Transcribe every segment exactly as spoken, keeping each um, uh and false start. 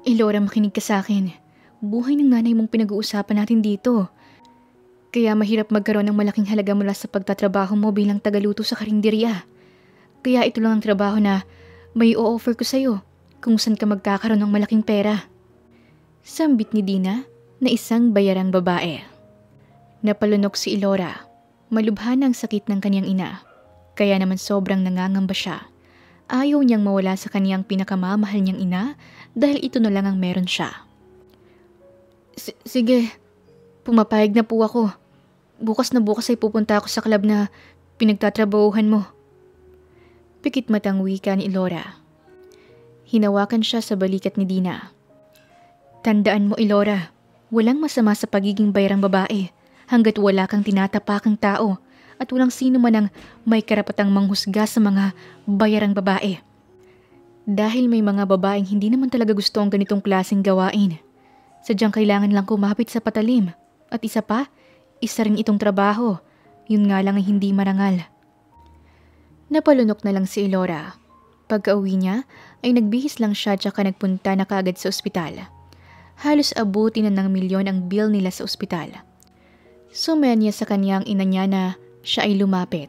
Elora, makinig ka sa akin. Buhay ng nanay mong pinag-uusapan natin dito. Kaya mahirap magkaroon ng malaking halaga mula sa pagtatrabaho mo bilang tagaluto sa karinderya. Kaya ito lang ang trabaho na may o-offer ko sa'yo kung saan ka magkakaroon ng malaking pera. Sambit ni Dina na isang bayarang babae. Napalunok si Elora. Malubha na ang sakit ng kanyang ina. Kaya naman sobrang nangangamba siya. Ayaw niyang mawala sa kanyang pinakamamahal niyang ina dahil ito na lang ang meron siya. Sige, pumapayag na po ako. Bukas na bukas ay pupunta ako sa club na pinagtatrabahuhan mo. Pikit matang wika ni Elora. Hinawakan siya sa balikat ni Dina. Tandaan mo, Elora, walang masama sa pagiging bayarang babae hanggat wala kang tinatapakang tao at walang sino man ang may karapatang manghusga sa mga bayarang babae. Dahil may mga babaeng hindi naman talaga gusto ang ganitong klaseng gawain. Sadyang kailangan lang kumapit sa patalim. At isa pa, isa rin itong trabaho. Yun nga lang ay hindi marangal. Napalunok na lang si Elora. Pagka-uwi niya, ay nagbihis lang siya tsaka nagpunta na kaagad sa ospital. Halos abuti na ng milyon ang bill nila sa ospital. Sumenya sa kanyang ina niya na siya ay lumapit.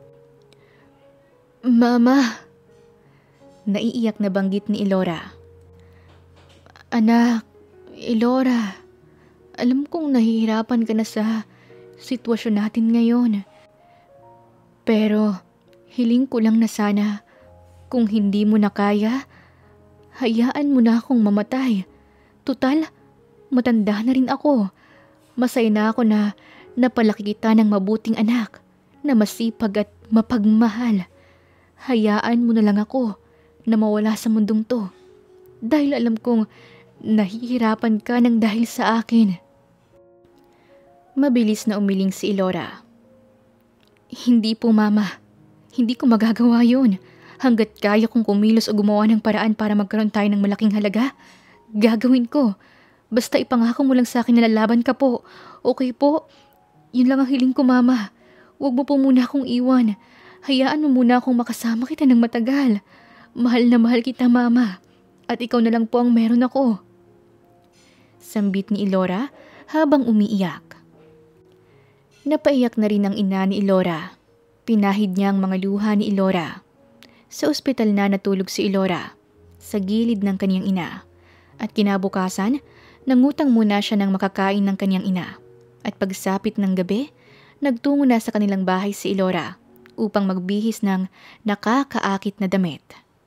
Mama! Naiiyak na banggit ni Elora. Anak, Elora, alam kong nahihirapan ka na sa sitwasyon natin ngayon. Pero hiling ko lang na sana kung hindi mo na kaya, hayaan mo na akong mamatay. Tutal, matanda na rin ako. Masaya na ako na napalaki kita ng mabuting anak na masipag at mapagmahal. Hayaan mo na lang ako na mawala sa mundong to. Dahil alam kong nahihirapan ka ng dahil sa akin. Mabilis na umiling si Elora. Hindi po, Mama. Hindi ko magagawa yun. Hanggat kaya kong kumilos o gumawa ng paraan para magkaroon tayo ng malaking halaga, gagawin ko. Basta ipangako mo lang sa akin na lalaban ka po. Okay po? Yun lang ang hiling ko, Mama. Huwag mo po muna akong iwan. Hayaan mo muna akong makasama kita ng matagal. Mahal na mahal kita, Mama. At ikaw na lang po ang meron ako. Sambit ni Elora habang umiiyak. Napaiyak na rin ang ina ni Elora. Pinahid niya ang mga luha ni Elora. Sa ospital na natulog si Elora sa gilid ng kanyang ina. At kinabukasan, nangutang muna siya ng makakain ng kanyang ina. At pagsapit ng gabi, nagtungo na sa kanilang bahay si Elora upang magbihis ng nakakaakit na damit.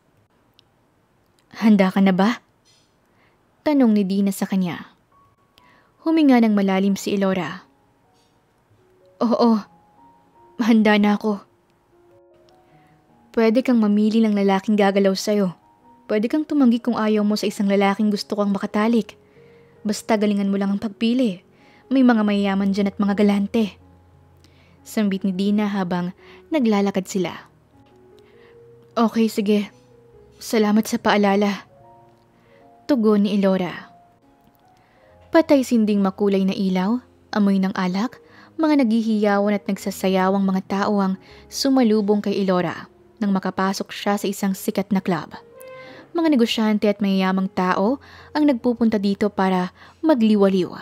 Handa ka na ba? Tanong ni Dina sa kanya. Huminga ng malalim si Elora. Oo, handa na ako. Pwede kang mamili ng lalaking gagalaw sa'yo. Pwede kang tumanggi kung ayaw mo sa isang lalaking gusto kang makatalik. Basta galingan mo lang ang pagpili. May mga mayayaman dyan at mga galante. Sambit ni Dina habang naglalakad sila. Okay, sige. Salamat sa paalala. Tugon ni Elora. Patay sinding makulay na ilaw, amoy ng alak, mga naghihiyawan at nagsasayawang mga tao ang sumalubong kay Elora nang makapasok siya sa isang sikat na club. Mga negosyante at mayayamang tao ang nagpupunta dito para magliwaliw.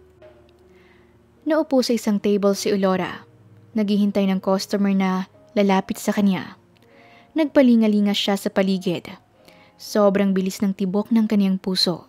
Naupo sa isang table si Elora. Naghihintay ng customer na lalapit sa kanya. Nagpalingalinga siya sa paligid. Sobrang bilis ng tibok ng kanyang puso.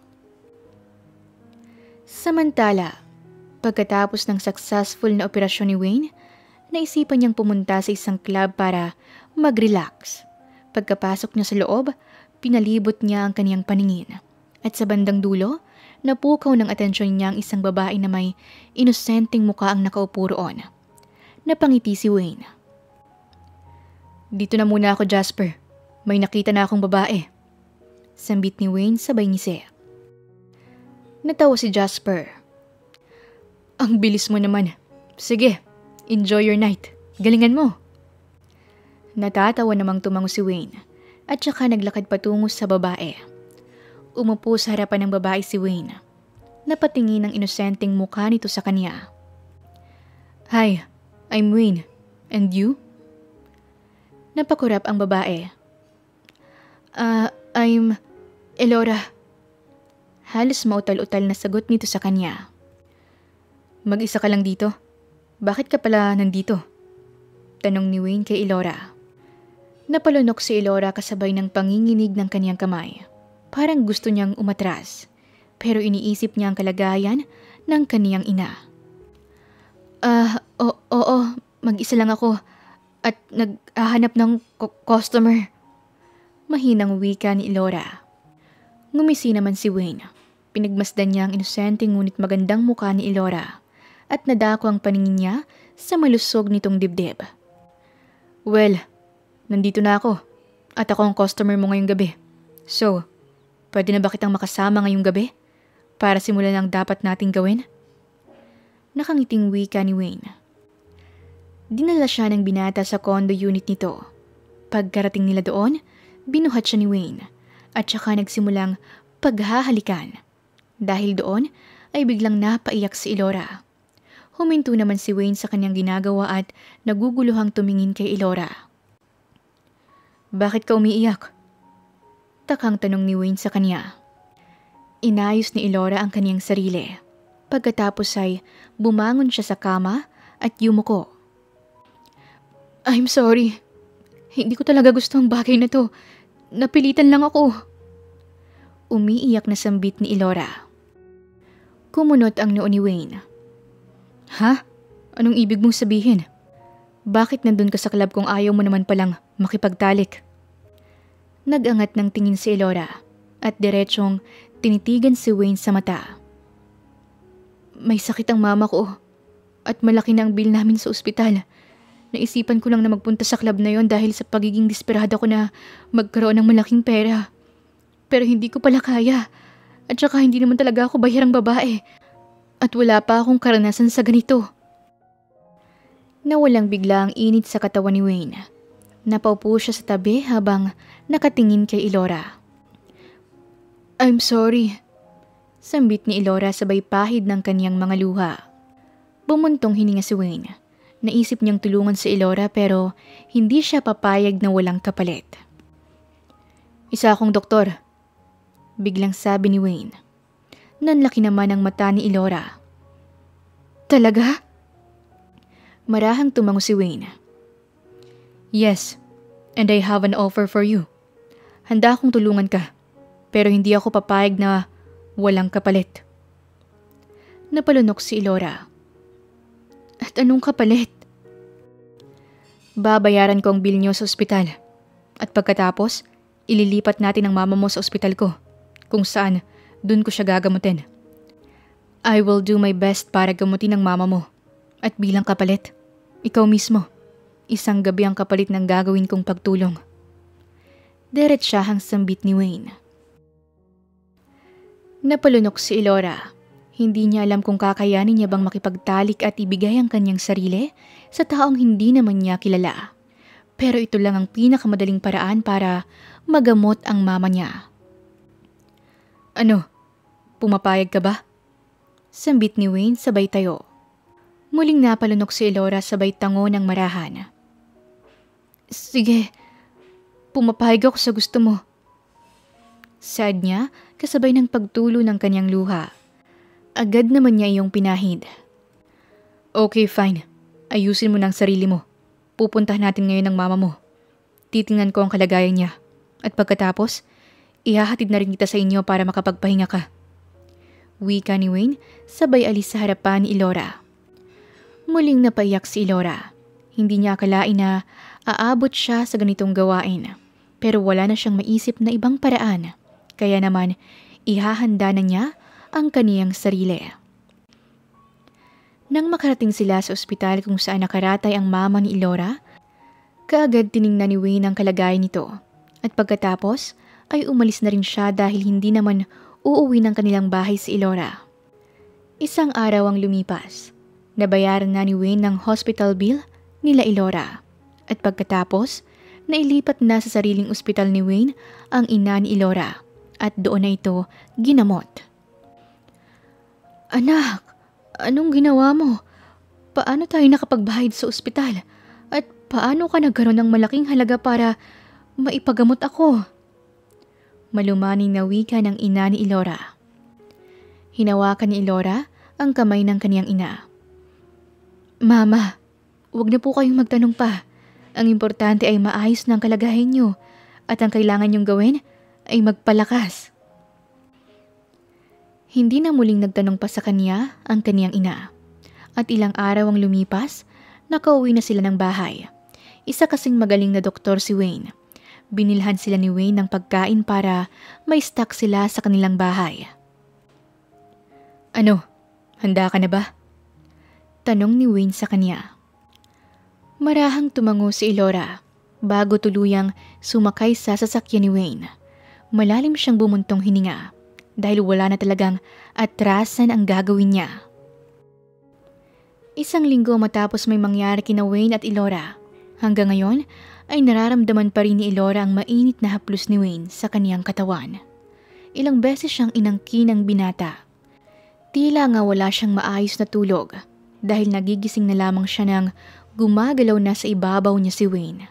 Samantala, pagkatapos ng successful na operasyon ni Wayne, naisipan niyang pumunta sa isang club para mag-relax. Pagkapasok niya sa loob, pinalibot niya ang kaniyang paningin. At sa bandang dulo, napukaw ng atensyon niya ang isang babae na may inosenteng mukha ang nakaupo roon. Napangiti si Wayne. Dito na muna ako, Jasper. May nakita na akong babae. Sambit ni Wayne sabay ngisi. Natawa si Jasper. Ang bilis mo naman. Sige, enjoy your night. Galingan mo. Natatawa namang tumango si Wayne at saka naglakad patungo sa babae. Umupo sa harapan ng babae si Wayne. Napatingin ang inosenteng mukha nito sa kanya. Hi, I'm Wayne. And you? Napakurap ang babae. Ah, uh, I'm Elora. Halos mautal-utal na sagot nito sa kanya. Mag-isa ka lang dito? Bakit ka pala nandito? Tanong ni Wayne kay Elora. Napalunok si Elora kasabay ng panginginig ng kanyang kamay. Parang gusto niyang umatras. Pero iniisip niya ang kalagayan ng kaniyang ina. Ah, uh, oo, mag-isa lang ako at naghahanap ng k- customer. Mahinang wika ni Elora. Ngumisi naman si Wayne. Pinagmasdan niya ang inosente ngunit magandang mukha ni Elora at nadako ang paningin niya sa malusog nitong dibdib. Well, nandito na ako at ako ang customer mo ngayong gabi. So, pwede na ba kitang makasama ngayong gabi para simulan ang dapat nating gawin? Nakangiting wika ni Wayne. Dinala siya ng binata sa condo unit nito. Pagkarating nila doon, binuhat siya ni Wayne at saka nagsimulang paghahalikan. Dahil doon ay biglang napaiyak si Elora. Huminto naman si Wayne sa kanyang ginagawa at naguguluhang tumingin kay Elora. Bakit ka umiiyak? Takang tanong ni Wayne sa kanya. Inayos ni Elora ang kanyang sarili. Pagkatapos ay bumangon siya sa kama at yumuko. I'm sorry. Hindi ko talaga gusto ang bagay na to. Napilitan lang ako. Umiiyak na sambit ni Elora. Kumunot ang noo ni Wayne. Ha? Anong ibig mong sabihin? Bakit nandun ka sa club kung ayaw mo naman palang makipagtalik? Nag-angat ng tingin si Elora at diretsong tinitigan si Wayne sa mata. May sakit ang mama ko at malaki na ang bill namin sa ospital. Naisipan ko lang na magpunta sa club na yon dahil sa pagiging desperada ko na magkaroon ng malaking pera. Pero hindi ko pala kaya at saka hindi naman talaga ako bahirang babae at wala pa akong karanasan sa ganito. Nawalang bigla ang init sa katawan ni Wayne. Napaupo siya sa tabi habang nakatingin kay Elora. I'm sorry. Sambit ni Elora sabay pahid ng kaniyang mga luha. Bumuntong hininga si Wayne. Naisip niyang tulungan si Elora pero hindi siya papayag na walang kapalit. Isa akong doktor. Biglang sabi ni Wayne. Nanlaki naman ang mata ni Elora. Talaga? Marahang tumango si Wayne. Yes, and I have an offer for you. Handa akong tulungan ka, pero hindi ako papayag na walang kapalit. Napalunok si Elora. At anong kapalit? Babayaran ko ang bill niyo sa ospital. At pagkatapos, ililipat natin ang mama mo sa ospital ko, kung saan dun ko siya gagamutin. I will do my best para gamutin ang mama mo. At bilang kapalit, ikaw mismo, isang gabi ang kapalit ng gagawin kong pagtulong. Diretsahang sambit ni Wayne. Napalunok si Elora. Hindi niya alam kung kakayanin niya bang makipagtalik at ibigay ang kanyang sarili sa taong hindi naman niya kilala. Pero ito lang ang pinakamadaling paraan para magamot ang mama niya. Ano? Pumapayag ka ba? Sambit ni Wayne sabay tayo. Muling napalunok si Elora sabay tango ng marahan. Sige, pumapayag ako sa gusto mo. Saad niya kasabay ng pagtulo ng kanyang luha. Agad naman niya iyong pinahid. Okay, fine. Ayusin mo ng sarili mo. Pupuntahan natin ngayon ang mama mo. Titingnan ko ang kalagayan niya. At pagkatapos, ihahatid na rin kita sa inyo para makapagpahinga ka. Wika ni Wayne sabay alis sa harapan ni Elora. Muling napaiyak si Elora. Hindi niya akalain na aabot siya sa ganitong gawain. Pero wala na siyang maisip na ibang paraan. Kaya naman, ihahanda na niya ang kaniyang sarili. Nang makarating sila sa ospital kung saan nakaratay ang mama ni Elora, kaagad tiningnan ni Wayne ang kalagayan nito. At pagkatapos, ay umalis na rin siya dahil hindi naman uuwi ng kanilang bahay si Elora. Isang araw ang lumipas. Nabayaran na ni Wayne ng hospital bill nila Elora. At pagkatapos, nailipat na sa sariling ospital ni Wayne ang ina ni Elora. At doon na ito ginamot. Anak, anong ginawa mo? Paano tayo nakapagbayad sa ospital? At paano ka nagkaroon ng malaking halaga para maipagamot ako? Malumaning na wika ng ina ni Elora. Hinawakan ni Ilora ang kamay ng kaniyang ina. Mama, huwag na po kayong magtanong pa. Ang importante ay maayos na ang kalagayan niyo at ang kailangan niyong gawin ay magpalakas. Hindi na muling nagtanong pa sa kanya ang kaniyang ina. At ilang araw ang lumipas, nakauwi na sila ng bahay. Isa kasing magaling na doktor si Wayne. Binilhan sila ni Wayne ng pagkain para may stock sila sa kanilang bahay. Ano, handa ka na ba? Tanong ni Wayne sa kanya. Marahang tumango si Ilora bago tuluyang sumakay sa sasakyan ni Wayne. Malalim siyang bumuntong hininga dahil wala na talagang atrasan ang gagawin niya. Isang linggo matapos may mangyari kina Wayne at Ilora. Hanggang ngayon ay nararamdaman pa rin ni Ilora ang mainit na haplos ni Wayne sa kaniyang katawan. Ilang beses siyang inangkin ng binata. Tila nga wala siyang maayos na tulog dahil nagigising na lamang siya nang gumagalaw na sa ibabaw niya si Wayne.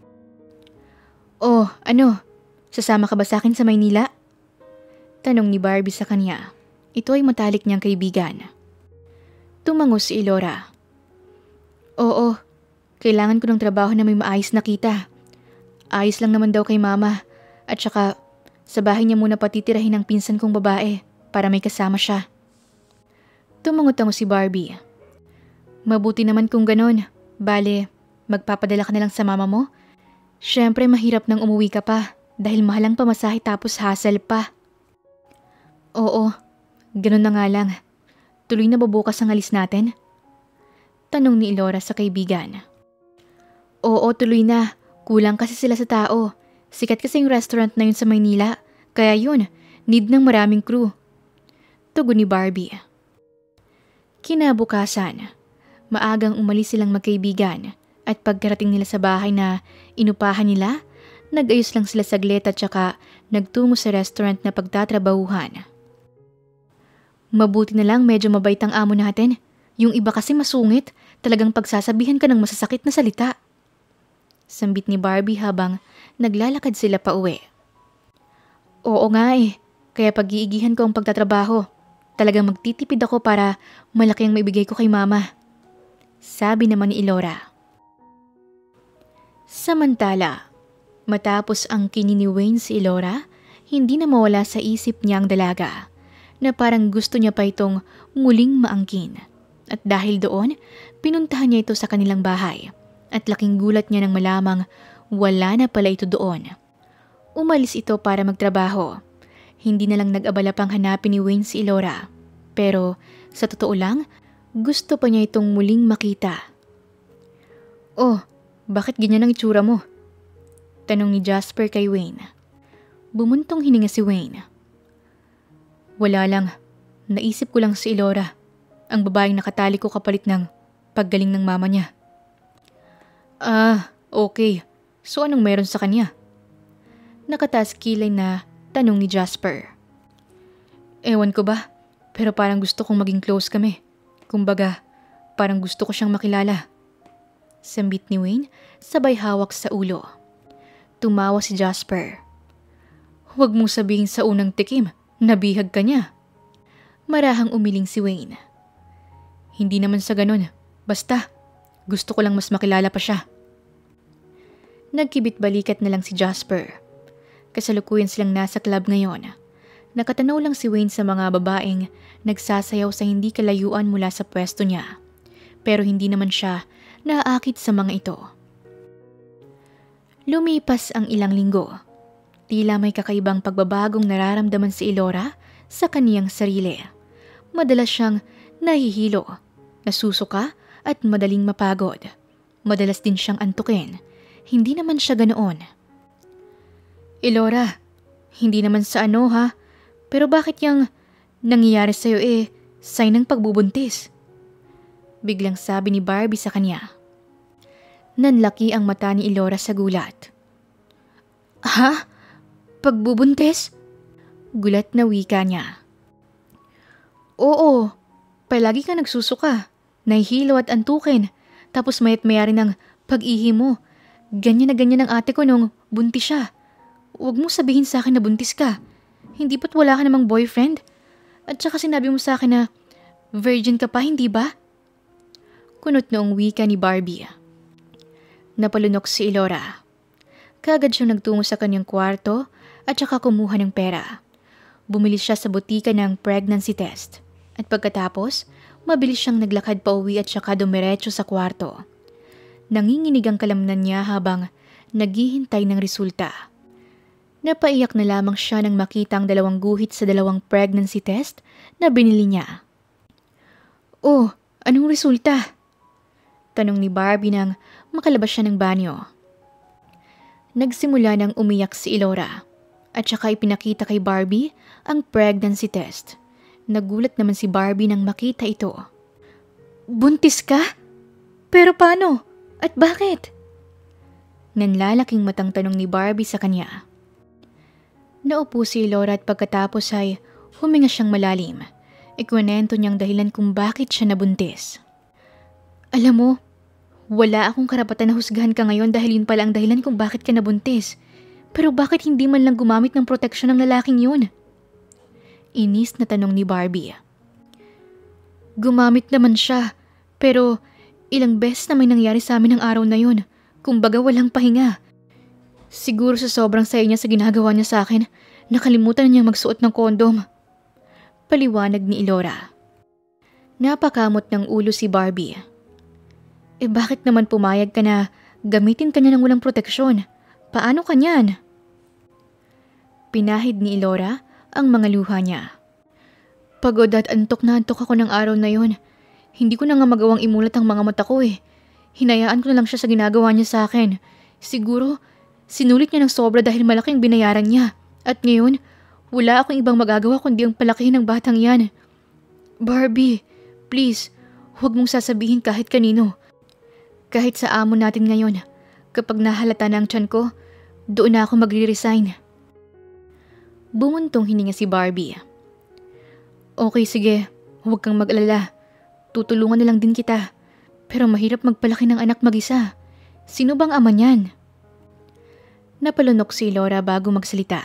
Oh, ano? Sasama ka ba sa akin sa Maynila? Tanong ni Barbie sa kanya. Ito ay matalik niyang kaibigan. Tumango si Ilora. Oo, kailangan ko ng trabaho na may maayos na kita. Ayos lang naman daw kay mama at saka sa bahay niya muna patitirahin ang pinsan kong babae para may kasama siya. Tumango-tango si Barbie. Mabuti naman kung ganon. Bale, magpapadala ka na lang sa mama mo? Siyempre mahirap nang umuwi ka pa dahil mahalang pamasahe tapos hassle pa. Oo, ganon na nga lang. Tuloy na ba bukas ang alis natin? Tanong ni Ilora sa kaibigan. Oo, tuloy na. Kulang kasi sila sa tao. Sikat kasi yung restaurant na yun sa Maynila. Kaya yun, need ng maraming crew. Tugon ni Barbie. Kinabukasan, maagang umalis silang magkaibigan at pagkarating nila sa bahay na inupahan nila, nag-ayos lang sila saglit at saka nagtungo sa restaurant na pagtatrabahuhan. Mabuti na lang medyo mabait ang amo natin. Yung iba kasi masungit, talagang pagsasabihan ka ng masasakit na salita. Sambit ni Barbie habang naglalakad sila pa uwi. Oo nga eh, kaya pag-iigihan ko ang pagtatrabaho. Talagang magtitipid ako para malaki ang maibigay ko kay mama. Sabi naman ni Ilora. Samantala, matapos ang kini ni Wayne si Ilora, hindi na mawala sa isip niya ang dalaga na parang gusto niya pa itong muling maangkin. At dahil doon, pinuntahan niya ito sa kanilang bahay at laking gulat niya nang malamang wala na pala ito doon. Umalis ito para magtrabaho. Hindi na lang nag-abala pang hanapin ni Wayne si Ilora. Pero sa totoo lang, gusto pa niya itong muling makita. Oh, bakit ganyan ang itsura mo? Tanong ni Jasper kay Wayne. Bumuntong hininga si Wayne. Wala lang. Naisip ko lang si Ilora. Ang babaeng nakatali ko kapalit ng paggaling ng mama niya. Ah, okay. So anong meron sa kanya? Nakataas kilay na tanong ni Jasper. Ewan ko ba, pero parang gusto kong maging close kami. Kumbaga, parang gusto ko siyang makilala. Sambit ni Wayne, sabay hawak sa ulo. Tumawa si Jasper. Huwag mong sabihin sa unang tikim. Nabihag ka niya. Marahang umiling si Wayne. Hindi naman sa ganun. Basta, gusto ko lang mas makilala pa siya. Nagkibit-balikat na lang si Jasper. Kasalukuyan silang nasa club ngayon. Nakatanaw lang si Wayne sa mga babaeng nagsasayaw sa hindi kalayuan mula sa pwesto niya. Pero hindi naman siya naaakit sa mga ito. Lumipas ang ilang linggo. Tila may kakaibang pagbabagong nararamdaman si Ilora sa kaniyang sarili. Madalas siyang nahihilo, nasusuka at madaling mapagod. Madalas din siyang antukin. Hindi naman siya ganoon. Ilora, hindi naman sa ano ha, pero bakit yung nangyayari sa'yo eh, sign ng pagbubuntis? Biglang sabi ni Barbie sa kanya. Nanlaki ang mata ni Ilora sa gulat. Ha? Pagbubuntis? Gulat na wika niya. Oo, palagi ka nagsusuka, nahihilo at antukin, tapos mayat mayari ng pag-ihi mo. Ganyan na ganyan ang ate ko nung buntis siya. Huwag mo sabihin sa akin na buntis ka. Hindi ba't wala ka namang boyfriend? At saka sinabi mo sa akin na virgin ka pa, hindi ba? Kunot noong wika ni Barbie. Napalunok si Elora. Kaagad siyang nagtungo sa kanyang kwarto at saka kumuha ng pera. Bumili siya sa butika ng pregnancy test. At pagkatapos, mabilis siyang naglakad pa uwi at saka dumiretso sa kwarto. Nanginginig ang kalamnan niya habang naghihintay ng resulta. Napaiyak na lamang siya nang makita ang dalawang guhit sa dalawang pregnancy test na binili niya. Oh, anong resulta? Tanong ni Barbie nang makalabas siya ng banyo. Nagsimula nang umiyak si Elora at saka ipinakita kay Barbie ang pregnancy test. Nagulat naman si Barbie nang makita ito. Buntis ka? Pero paano? At bakit? Nanlalaking matang tanong ni Barbie sa kanya. Naupo si Elora at pagkatapos ay huminga siyang malalim. Ikwento niyang dahilan kung bakit siya nabuntis. Alam mo, wala akong karapatan na husgahan ka ngayon dahil yun pala ang dahilan kung bakit ka nabuntis. Pero bakit hindi man lang gumamit ng proteksyon ng lalaking yun? Inis na tanong ni Barbie. Gumamit naman siya, pero ilang beses na may nangyari sa amin ng araw na yun. Kumbaga walang pahinga. Siguro sa sobrang saya niya sa ginagawa niya sa akin, nakalimutan na niyang magsuot ng kondom. Paliwanag ni Elora. Napakamot ng ulo si Barbie. Eh bakit naman pumayag ka na gamitin ka niya ng walang proteksyon? Paano ka niyan? Pinahid ni Elora ang mga luha niya. Pagod at antok na antok ako ng araw na yon. Hindi ko na nga magawang imulat ang mga mata ko eh. Hinayaan ko na lang siya sa ginagawa niya sa akin. Siguro, sinulit niya ng sobra dahil malaking binayaran niya. At ngayon, wala akong ibang magagawa kundi ang palakihin ng batang yan. Barbie, please, huwag mong sasabihin kahit kanino. Kahit sa amo natin ngayon, kapag nahalata na ang tiyan ko, doon na ako magre-resign. Bumuntong hininga si Barbie. Okay, sige. Huwag kang mag-alala. Tutulungan na lang din kita. Pero mahirap magpalaki ng anak mag-isa. Sino bang ama niyan? Napalunok si Elora bago magsalita.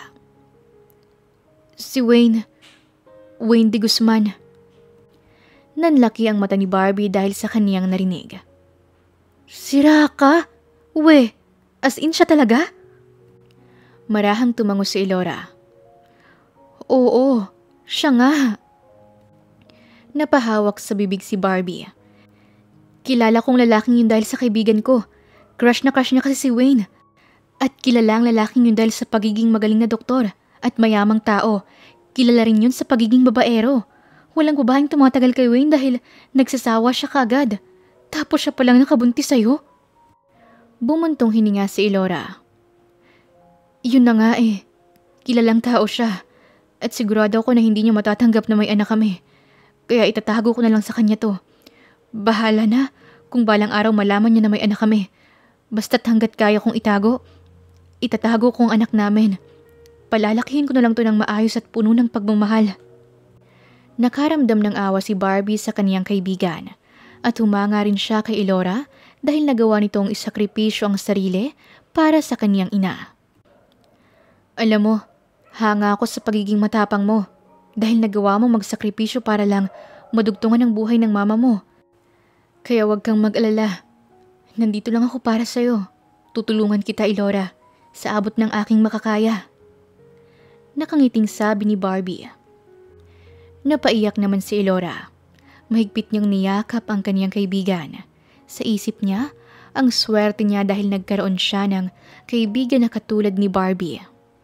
Si Wayne. Wayne de Guzman. Nanlaki ang mata ni Barbie dahil sa kaniyang narinig. Sira ka? We, as in siya talaga? Marahang tumango si Elora. Oo, siya nga. Napahawak sa bibig si Barbie. Kilala kong lalaking yun dahil sa kaibigan ko. Crush na crush niya kasi si Wayne. At kilala ang lalaking yun dahil sa pagiging magaling na doktor at mayamang tao. Kilala rin yun sa pagiging babaero. Walang babaeng tumatagal kay Wayne dahil nagsasawa siya kagad. Tapos siya palang nakabuntis sa'yo. Bumuntong hininga si Elora. Yun na nga eh. Kilalang tao siya. At sigurado ako na hindi niya matatanggap na may anak kami. Kaya itatago ko na lang sa kanya to. Bahala na kung balang araw malaman niya na may anak kami. Basta't hanggat kaya kong itago, itatago ko ang anak namin. Palalakihin ko na lang to ng maayos at puno ng pagmamahal. Nakaramdam ng awa si Barbie sa kaniyang kaibigan. At humanga rin siya kay Elora dahil nagawa nitong isakripisyo ang sarili para sa kaniyang ina. Alam mo, hanga ako sa pagiging matapang mo dahil nagawa mo magsakripisyo para lang madugtungan ang buhay ng mama mo. Kaya huwag kang mag-alala. Nandito lang ako para sa'yo. Tutulungan kita, Elora, sa abot ng aking makakaya. Nakangiting sabi ni Barbie. Napaiyak naman si Elora. Mahigpit niyang niyakap ang kaniyang kaibigan. Sa isip niya, ang swerte niya dahil nagkaroon siya ng kaibigan na katulad ni Barbie.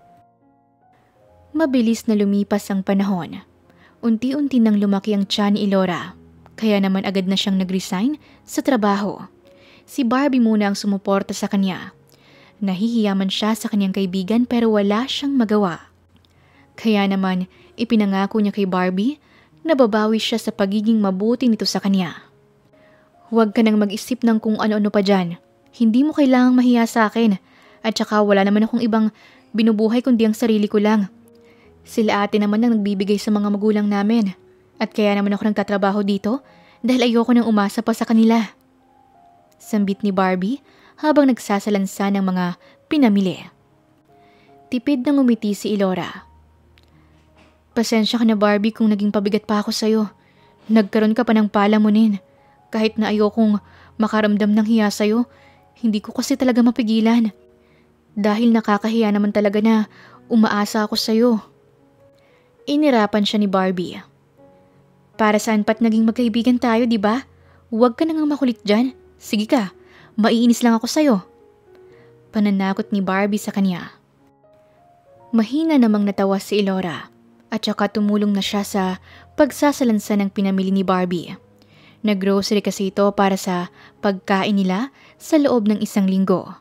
Mabilis na lumipas ang panahon. Unti-unti nang lumaki ang tiyan ni Elora, kaya naman agad na siyang nag-resign sa trabaho. Si Barbie muna ang sumuporta sa kanya. Nahihiyaman siya sa kanyang kaibigan pero wala siyang magawa. Kaya naman ipinangako niya kay Barbie na babawi siya sa pagiging mabuti nito sa kanya. Huwag ka nang mag-isip ng kung ano-ano pa dyan. Hindi mo kailangang mahiya sa akin at saka wala naman akong ibang binubuhay kundi ang sarili ko lang. Sila ate naman ang nagbibigay sa mga magulang namin at kaya naman ako nagtatrabaho dito dahil ayoko nang umasa pa sa kanila. Sambit ni Barbie habang nagsasalansa ng mga pinamili. Tipid nang umiti si Elora. Pasensya ka na Barbie kung naging pabigat pa ako sa'yo. Nagkaroon ka pa ng palamunin. Kahit na ayokong makaramdam ng hiya sa'yo, hindi ko kasi talaga mapigilan. Dahil nakakahiya naman talaga na umaasa ako sa'yo. Inirapan siya ni Barbie. Para saan pa't naging magkaibigan tayo, di ba? Huwag ka nang makulit dyan. Sige ka, maiinis lang ako sa'yo. Pananakot ni Barbie sa kanya. Mahina namang natawa si Elora at saka tumulong na siya sa pagsasalansan ng pinamili ni Barbie. Nag-grocery kasi ito para sa pagkain nila sa loob ng isang linggo.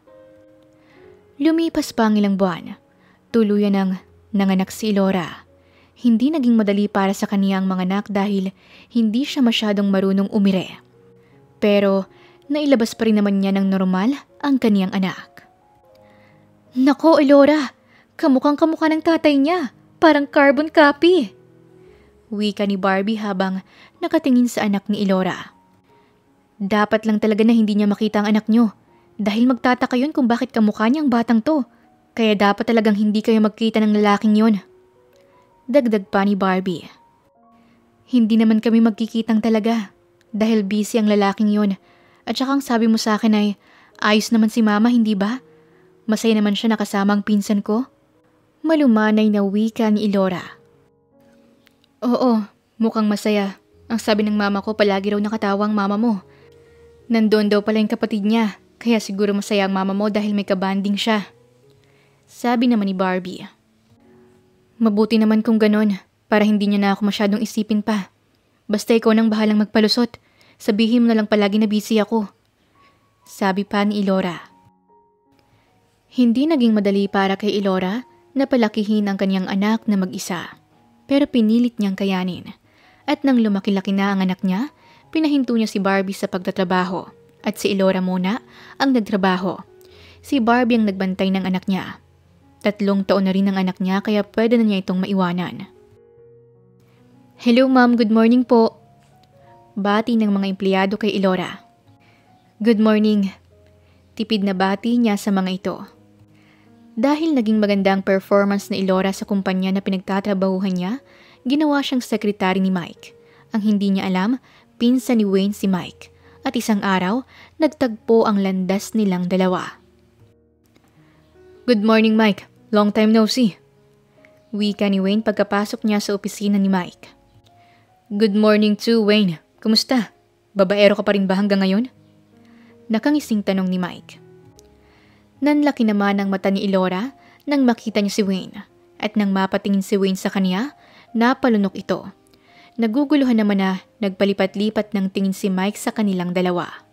Lumipas pa ang ilang buwan. Tuluyan ng nanganak si Elora. Hindi naging madali para sa kanya ang mga anak dahil hindi siya masyadong marunong umire. Pero nailabas pa rin naman niya ng normal ang kaniyang anak. Nako Elora, kamukhang kamukha ng tatay niya. Parang carbon copy. Wika ni Barbie habang nakatingin sa anak ni Elora. Dapat lang talaga na hindi niya makita ang anak niyo. Dahil magtataka yun kung bakit kamukha niya ang batang to. Kaya dapat talagang hindi kayo magkita ng lalaking yon. Dagdag pa ni Barbie. Hindi naman kami magkikitang talaga. Dahil busy ang lalaking yon. At saka ang sabi mo sa akin ay, ayos naman si mama, hindi ba? Masaya naman siya nakasama ang pinsan ko. Malumanay na wika ni Elora. Oo, mukhang masaya. Ang sabi ng mama ko palagi raw nakatawa ang mama mo. Nandoon daw pala yung kapatid niya, kaya siguro masaya ang mama mo dahil may kabanding siya. Sabi naman ni Barbie. Mabuti naman kung ganon, para hindi niya na ako masyadong isipin pa. Basta ikaw nang bahalang magpalusot, sabihin mo na lang palagi na busy ako. Sabi pa ni Elora. Hindi naging madali para kay Elora na palakihin ang kanyang anak na mag-isa. Pero pinilit niyang kayanin. At nang lumaki-laki na ang anak niya, pinahinto niya si Barbie sa pagtatrabaho. At si Elora muna ang nagtrabaho. Si Barbie ang nagbantay ng anak niya. Tatlong taon na rin ang anak niya kaya pwede na niya itong maiwanan. Hello ma'am, good morning po. Bati ng mga empleyado kay Elora. Good morning. Tipid na bati niya sa mga ito. Dahil naging maganda ang performance ni Elora sa kumpanya na pinagtatrabahuhan niya, ginawa siyang sekretary ni Mike. Ang hindi niya alam, pinsan ni Wayne si Mike. At isang araw, nagtagpo ang landas nilang dalawa. Good morning Mike, long time no see. Wika ni Wayne pagkapasok niya sa opisina ni Mike. Good morning too Wayne, kumusta? Babaero ka pa rin ba hanggang ngayon? Nakangising tanong ni Mike. Nanlaki naman ang mata ni Elora nang makita niya si Wayne at nang mapatingin si Wayne sa kanya, napalunok ito. Naguguluhan naman na nagpalipat-lipat ng tingin si Mike sa kanilang dalawa.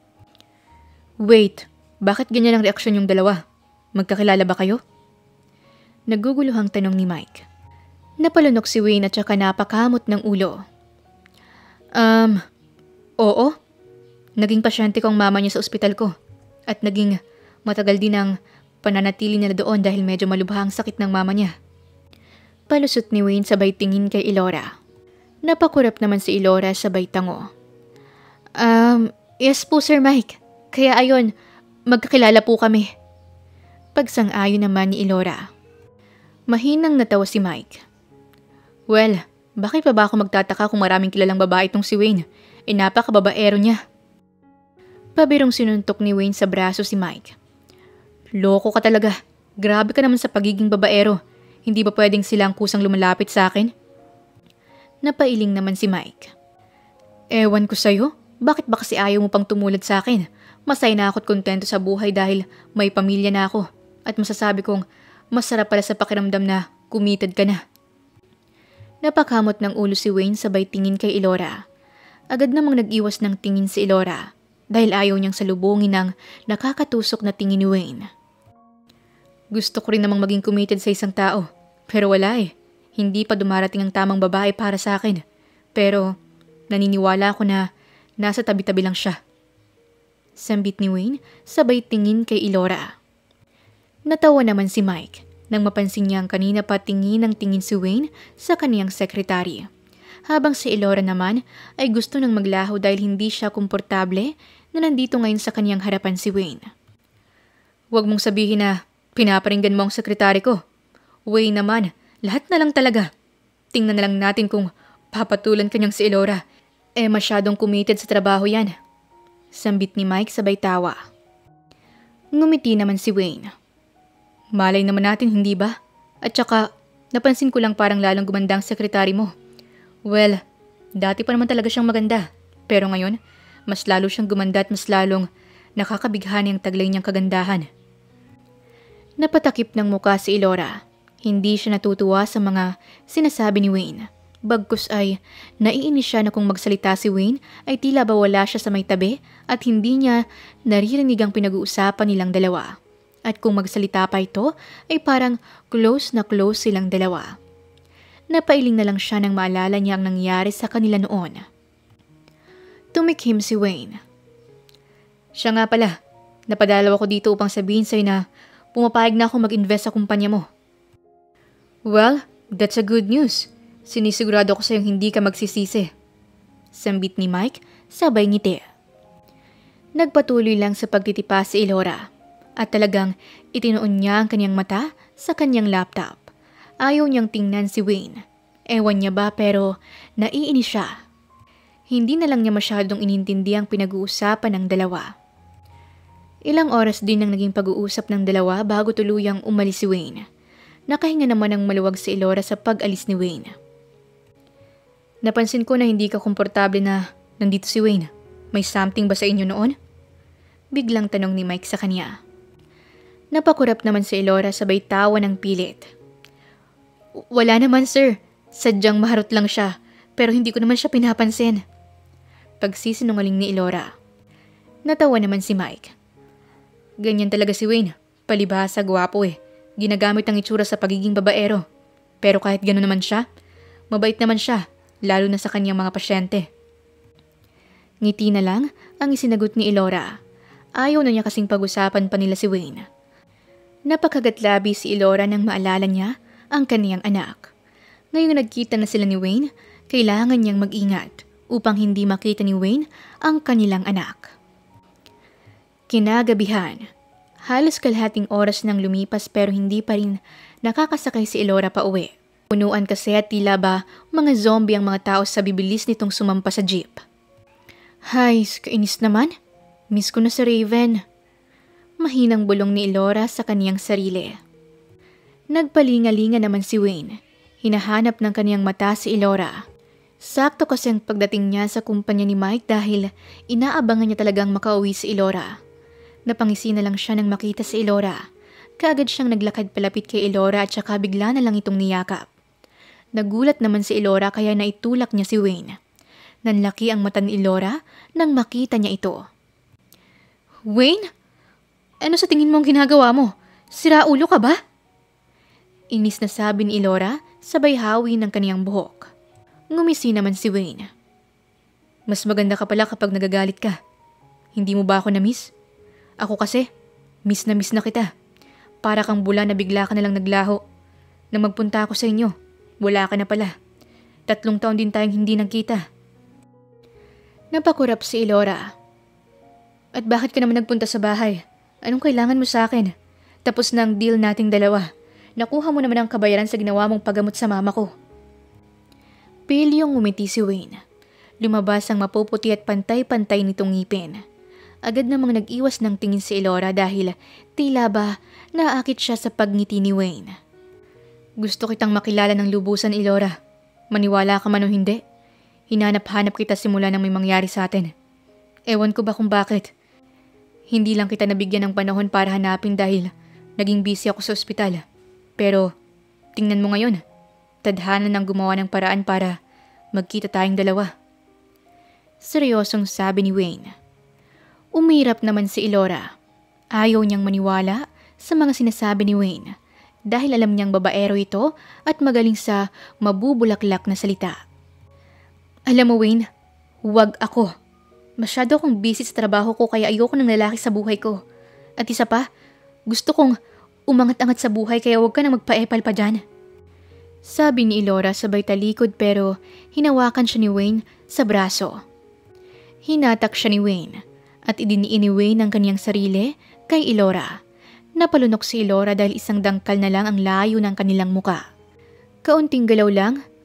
Wait, bakit ganyan ang reaksyon yung dalawa? Magkakilala ba kayo? Naguguluhang tanong ni Mike. Napalunok si Wayne at saka napakamot ng ulo. Um, oo. Naging pasyente ko ang mama niya sa ospital ko at naging matagal din ang pananatili nila doon dahil medyo malubha ang sakit ng mama niya. Palusot ni Wayne sabay tingin kay Elora. Napakurap naman si Elora sabay tango. Um, yes po Sir Mike. Kaya ayon, magkakilala po kami. Pagsang-ayon naman ni Elora. Mahinang natawa si Mike. Well, bakit pa ba ako magtataka kung maraming kilalang babae itong si Wayne? E napakababaero niya. Pabirong sinuntok ni Wayne sa braso si Mike. Loko ka talaga. Grabe ka naman sa pagiging babaero. Hindi ba pwedeng silang kusang lumalapit sa akin? Napailing naman si Mike. Ewan ko sa'yo. Bakit ba kasi ayaw mo pang tumulad sa akin? Masaya na ako't kontento sa buhay dahil may pamilya na ako. At masasabi kong masarap pala sa pakiramdam na kummitad ka na. Napakamot ng ulo si Wayne sabay tingin kay Elora. Agad namang nag-iwas ng tingin si Elora dahil ayaw niyang salubungin ang nakakatusok na tingin ni Wayne. Gusto ko rin namang maging committed sa isang tao, pero wala eh. Hindi pa dumarating ang tamang babae para sa akin. Pero naniniwala ako na nasa tabi-tabi lang siya. Sambit ni Wayne sabay tingin kay Elora. Natawa naman si Mike nang mapansin niyang kanina pa tingin ang tingin si Wayne sa kaniyang sekretary. Habang si Elora naman ay gusto nang maglaho dahil hindi siya komportable na nandito ngayon sa kaniyang harapan si Wayne. Huwag mong sabihin na pinaparinggan mo ang sekretary ko. Wayne naman, lahat na lang talaga. tingnan na lang natin kung papatulan kanyang si Elora. Eh masyadong committed sa trabaho yan. Sambit ni Mike sabay tawa. Ngumiti naman si Wayne. Malay naman natin, hindi ba? At saka, napansin ko lang parang lalong gumanda ang sekretary mo. Well, dati pa naman talaga siyang maganda. Pero ngayon, mas lalo siyang gumanda at mas lalong nakakabighani ang taglay niyang kagandahan. Napatakip ng muka si Elora. Hindi siya natutuwa sa mga sinasabi ni Wayne. Bagkus ay naiinis siya na kung magsalita si Wayne ay tila ba wala siya sa may tabi at hindi niya naririnig ang pinag-uusapan nilang dalawa. At kung magsalita pa ito ay parang close na close silang dalawa. Napailing na lang siya nang maalala niya ang nangyari sa kanila noon. Tumikhim si Wayne. Siya nga pala, napadalaw ako dito upang sabihin sa'yo na pumapayag na ako mag-invest sa kumpanya mo. Well, that's a good news. Sinisigurado ko sa'yong hindi ka magsisisi. Sambit ni Mike, sabay ngiti. Nagpatuloy lang sa pagtitipa si Elora at talagang itinoon niya ang kanyang mata sa kanyang laptop. Ayaw niyang tingnan si Wayne. Ewan niya ba pero naiinis siya. Hindi na lang niya masyadong inintindi ang pinag-uusapan ng dalawa. Ilang oras din ang naging pag-uusap ng dalawa bago tuluyang umalis si Wayne. Nakahinga naman ng maluwag si Elora sa pag-alis ni Wayne. Napansin ko na hindi ka komportable na nandito si Wayne. May something ba sa inyo noon? Biglang tanong ni Mike sa kanya. Napakurap naman si Elora sabay tawa ng pilit. Wala naman sir. Sadyang maharot lang siya. Pero hindi ko naman siya pinapansin. Pagsisinungaling ni Elora. Natawa naman si Mike. Ganyan talaga si Wayne. Palibhasa, gwapo eh. Ginagamit ang itsura sa pagiging babaero. Pero kahit gano'n naman siya, mabait naman siya. Lalo na sa kanyang mga pasyente. Ngiti na lang ang isinagot ni Elora. Ayaw na niya kasing pag-usapan pa nila si Wayne. Napakagatlabi si Elora nang maalala niya ang kaniyang anak. Ngayong nagkita na sila ni Wayne, kailangan niyang mag-ingat upang hindi makita ni Wayne ang kanilang anak. Kinagabihan, halos kalahating oras nang lumipas pero hindi pa rin nakakasakay si Elora pa uwi. Punuan kasi at tila ba mga zombie ang mga tao sa bibilis nitong sumampa sa jeep. Hay, kainis naman. Miss ko na si Raven. Mahinang bulong ni Elora sa kaniyang sarili. Nagpalingalinga naman si Wayne. Hinahanap ng kaniyang mata si Elora. Sakto kasi ang pagdating niya sa kumpanya ni Mike dahil inaabangan niya talagang makauwi si Elora. Napangisi na lang siya nang makita si Elora. Kaagad siyang naglakad palapit kay Elora at saka bigla na lang itong niyakap. Nagulat naman si Elora kaya naitulak niya si Wayne. Nanlaki ang mata ni Elora nang makita niya ito. Wayne? Ano sa tingin mo ang ginagawa mo? Sira ulo ka ba? Inis na sabi ni Elora sabay hawi ng kaniyang buhok. Ngumisi naman si Wayne. Mas maganda ka pala kapag nagagalit ka. Hindi mo ba ako na-miss? Ako kasi, miss na miss na kita. Para kang bula na bigla ka nalang naglaho. Nang magpunta ako sa inyo, wala ka na pala. Tatlong taon din tayong hindi nagkita. Napakurap si Elora. At bakit ka naman nagpunta sa bahay? Anong kailangan mo sa akin? Tapos na ang deal nating dalawa. Nakuha mo naman ang kabayaran sa ginawa mong paggamot sa mama ko. Pilyong umiti si Wayne. Lumabas ang mapuputi at pantay-pantay nitong ngipin. Agad namang nag-iwas ng tingin si Elora dahil tila ba naakit siya sa pagngiti ni Wayne. Gusto kitang makilala ng lubusan, Elora. Maniwala ka man o hindi. Hinanap-hanap kita simula nang may mangyari sa atin. Ewan ko ba kung bakit. Hindi lang kita nabigyan ng panahon para hanapin dahil naging busy ako sa ospital. Pero tingnan mo ngayon. Tadhana nang gumawa ng paraan para magkita tayong dalawa. Seryosong sabi ni Wayne. Umirap naman si Elora. Ayaw niyang maniwala sa mga sinasabi ni Wayne. Dahil alam niyang babaero ito at magaling sa mabubulaklak na salita. Alam mo Wayne, huwag ako. Masyado akong busy sa trabaho ko kaya ayoko ng lalaki sa buhay ko. At isa pa, gusto kong umangat-angat sa buhay kaya huwag ka na magpa-epal pa dyan. Sabi ni Elora sabay talikod pero hinawakan siya ni Wayne sa braso. Hinatak siya ni Wayne at idiniin ni Wayne ang kaniyang sarili kay Elora. Napalunok si Elora dahil isang dangkal na lang ang layo ng kanilang muka. Kaunting galaw lang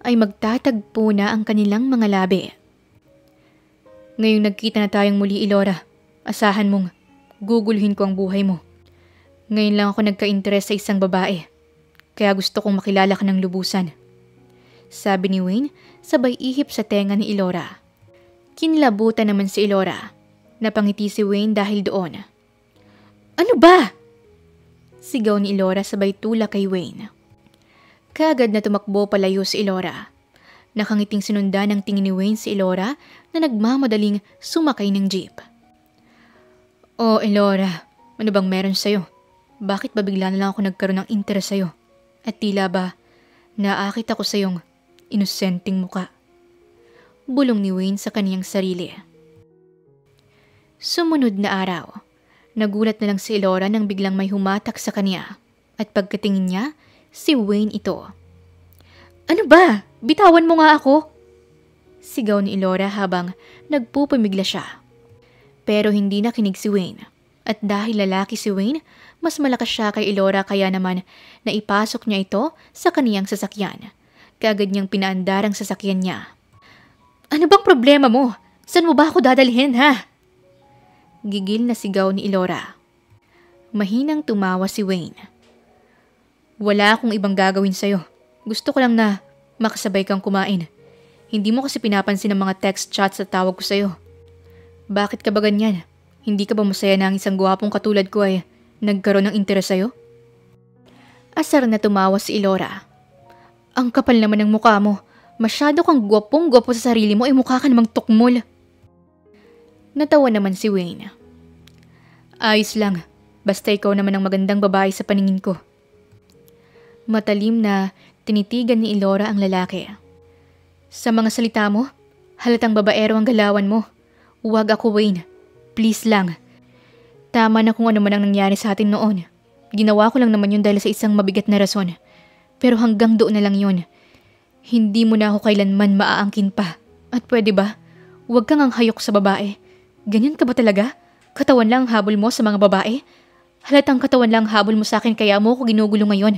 ay magtatagpo na ang kanilang mga labi. Ngayong nagkita na tayong muli, Ilora, asahan mong guguluhin ko ang buhay mo. Ngayon lang ako nagka-interes sa isang babae, kaya gusto kong makilala ka ng lubusan. Sabi ni Wayne sabay ihip sa tenga ni Ilora. Kinlabutan naman si Ilora. Napangiti si Wayne dahil doon. Ano ba? Sigaw ni Ilora sabay tulak kay Wayne. Kaagad na tumakbo palayo si Ilora. Nakangiting sinundan ng tingin ni Wayne si Ilora na nagmamadaling sumakay ng jeep. Oh, Ilora, ano bang meron sa'yo? Bakit ba bigla na lang ako nagkaroon ng interes sa'yo? At tila ba, naakit ako sa iyong inosenteng muka. Bulong ni Wayne sa kaniyang sarili. Sumunod na araw, nagulat na lang si Ilora nang biglang may humatak sa kaniya. At pagkatingin niya, si Wayne ito. Ano ba? Bitawan mo nga ako! Sigaw ni Ilora habang nagpupumigla siya. Pero hindi nakinig si Wayne. At dahil lalaki si Wayne, mas malakas siya kay Ilora kaya naman naipasok niya ito sa kaniyang sasakyan. Kaagad niyang pinaandar ang sasakyan niya. Ano bang problema mo? Saan mo ba ako dadalhin, ha? Gigil na sigaw ni Ilora. Mahinang tumawa si Wayne. Wala akong ibang gagawin sa'yo. Gusto ko lang na makasabay kang kumain. Hindi mo kasi pinapansin ang mga text chats sa tawag ko sa'yo. Bakit ka ba ganyan? Hindi ka ba masaya na ang isang gwapong katulad ko ay nagkaroon ng interes sa'yo? Asar na tumawa si Ilora. Ang kapal naman ng mukha mo. Masyado kang gwapong-gwapo sa sarili mo ay mukha ka namang tukmol. Natawa naman si Wayne. Ayos lang. Basta ikaw naman ang magandang babae sa paningin ko. Matalim na tinitigan ni Ilora ang lalaki. Sa mga salita mo, halatang babaero ang galawan mo. Huwag ako, Wayne. Please lang. Tama na kung ano man ang nangyari sa atin noon. Ginawa ko lang naman yun dahil sa isang mabigat na rason. Pero hanggang doon na lang yun. Hindi mo na ako kailanman maaangkin pa. At pwede ba? Huwag kang ang hayok sa babae. Ganyan ka ba talaga? Katawan lang ang habol mo sa mga babae? Halatang katawan lang ang habol mo sa akin kaya mo ako ginugulo ngayon.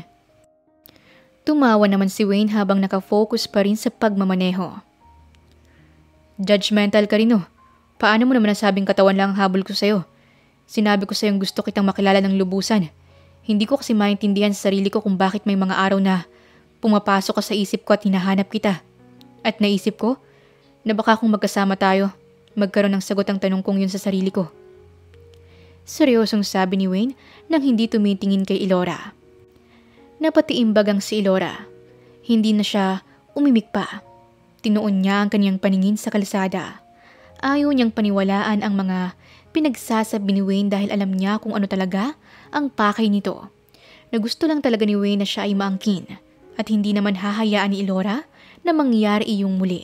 Tumawa naman si Wayne habang nakafocus pa rin sa pagmamaneho. Judgmental ka rin oh. Paano mo naman nasabing katawan lang ang habol ko sa'yo? Sinabi ko sa'yong gusto kitang makilala ng lubusan. Hindi ko kasi maintindihan sa sarili ko kung bakit may mga araw na pumapasok ka sa isip ko at hinahanap kita. At naisip ko na baka kung magkasama tayo, magkaroon ng sagot ang tanong kong yun sa sarili ko. Seryosong sabi ni Wayne nang hindi tumitingin kay Ilora. Napatiimbag ang si Ilora. Hindi na siya umimik pa. Tinuon niya ang kanyang paningin sa kalsada. Ayaw niyang paniwalaan ang mga pinagsasabi ni Wayne dahil alam niya kung ano talaga ang pakay nito. Na gusto lang talaga ni Wayne na siya ay maangkin at hindi naman hahayaan ni Ilora na mangyari iyong muli.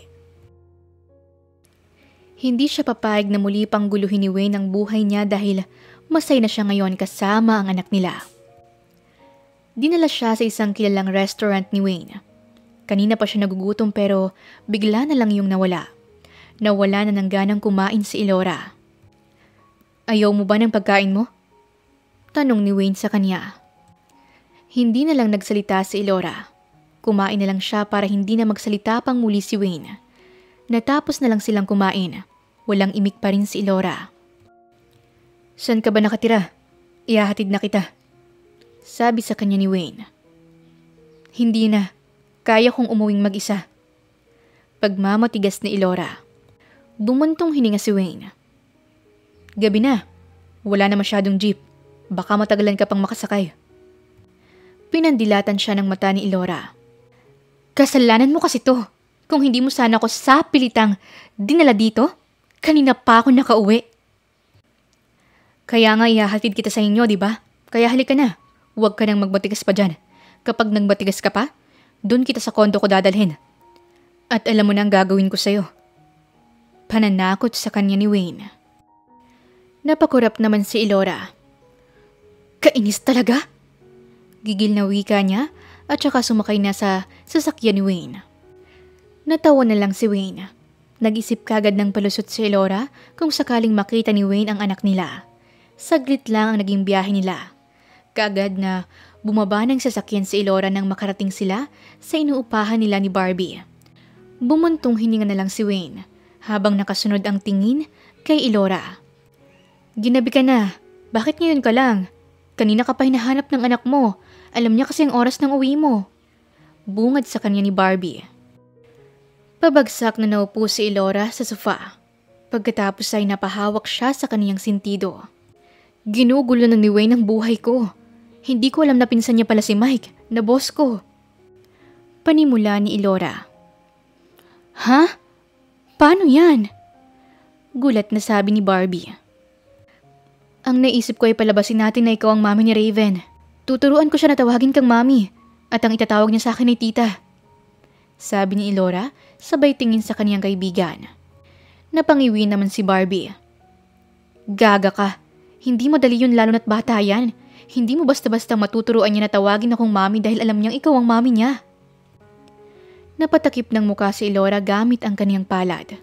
Hindi siya papayag na muli pang guluhin ni Wayne ang buhay niya dahil masaya na siya ngayon kasama ang anak nila. Dinala siya sa isang kilalang restaurant ni Wayne. Kanina pa siya nagugutom pero bigla na lang yung nawala. Nawala na ng ganang kumain si Ilora. Ayaw mo ba ng pagkain mo? Tanong ni Wayne sa kanya. Hindi na lang nagsalita si Ilora. Kumain na lang siya para hindi na magsalita pang muli si Wayne. Natapos na lang silang kumain. Walang imik pa rin si Ilora. Saan ka ba nakatira? Ihahatid na kita. Sabi sa kanya ni Wayne. Hindi na. Kaya kong umuwing mag-isa. Pagmamatigas ni Ilora. Bumuntong hininga si Wayne. Gabi na. Wala na masyadong jeep. Baka matagalan ka pang makasakay. Pinandilatan siya ng mata ni Ilora. Kasalanan mo kasi to. Kung hindi mo sana ako sa pilitang dinala dito, kanina pa ako nakauwi. Kaya nga ihahatid kita sa inyo, di ba? Kaya halika na. Huwag ka nang magbatigas pa dyan. Kapag nagbatigas ka pa, doon kita sa kondo ko dadalhin. At alam mo na ang gagawin ko sa'yo. Pananakot sa kanya ni Wayne. Napakurap naman si Ilora. Kainis talaga? Gigil na wika niya at saka sumakay na sa sasakyan ni Wayne. Natawa na lang si Wayne. Nag-isip kagad ng palusot si Ilora kung sakaling makita ni Wayne ang anak nila. Saglit lang ang naging biyahe nila. Kagad na bumaba ng sasakyan si Ilora nang makarating sila sa inuupahan nila ni Barbie. Bumuntong hininga na lang si Wayne habang nakasunod ang tingin kay Ilora. Ginabi ka na. Bakit ngayon ka lang? Kanina ka pa hinahanap ng anak mo. Alam niya kasi ang oras ng uwi mo. Bungad sa kanya ni Barbie. Pabagsak na naupo si Ilora sa sofa. Pagkatapos ay napahawak siya sa kaniyang sintido. Ginugulo na ni Wayne ang buhay ko. Hindi ko alam na pinsan niya pala si Mike, na boss ko. Panimula ni Ilora. Ha? Paano yan? Gulat na sabi ni Barbie. Ang naisip ko ay palabasin natin na ikaw ang mami ni Raven. Tuturuan ko siya na tawagin kang mami at ang itatawag niya sa akin ay tita. Sabi ni Ilora sabay tingin sa kaniyang kaibigan. Napangiwi naman si Barbie. Gaga ka. Hindi madali yun lalo na't bata yan. Hindi mo basta-basta matuturuan niya na tawagin akong mami dahil alam niyang ikaw ang mami niya. Napatakip ng muka si Ilora gamit ang kaniyang palad.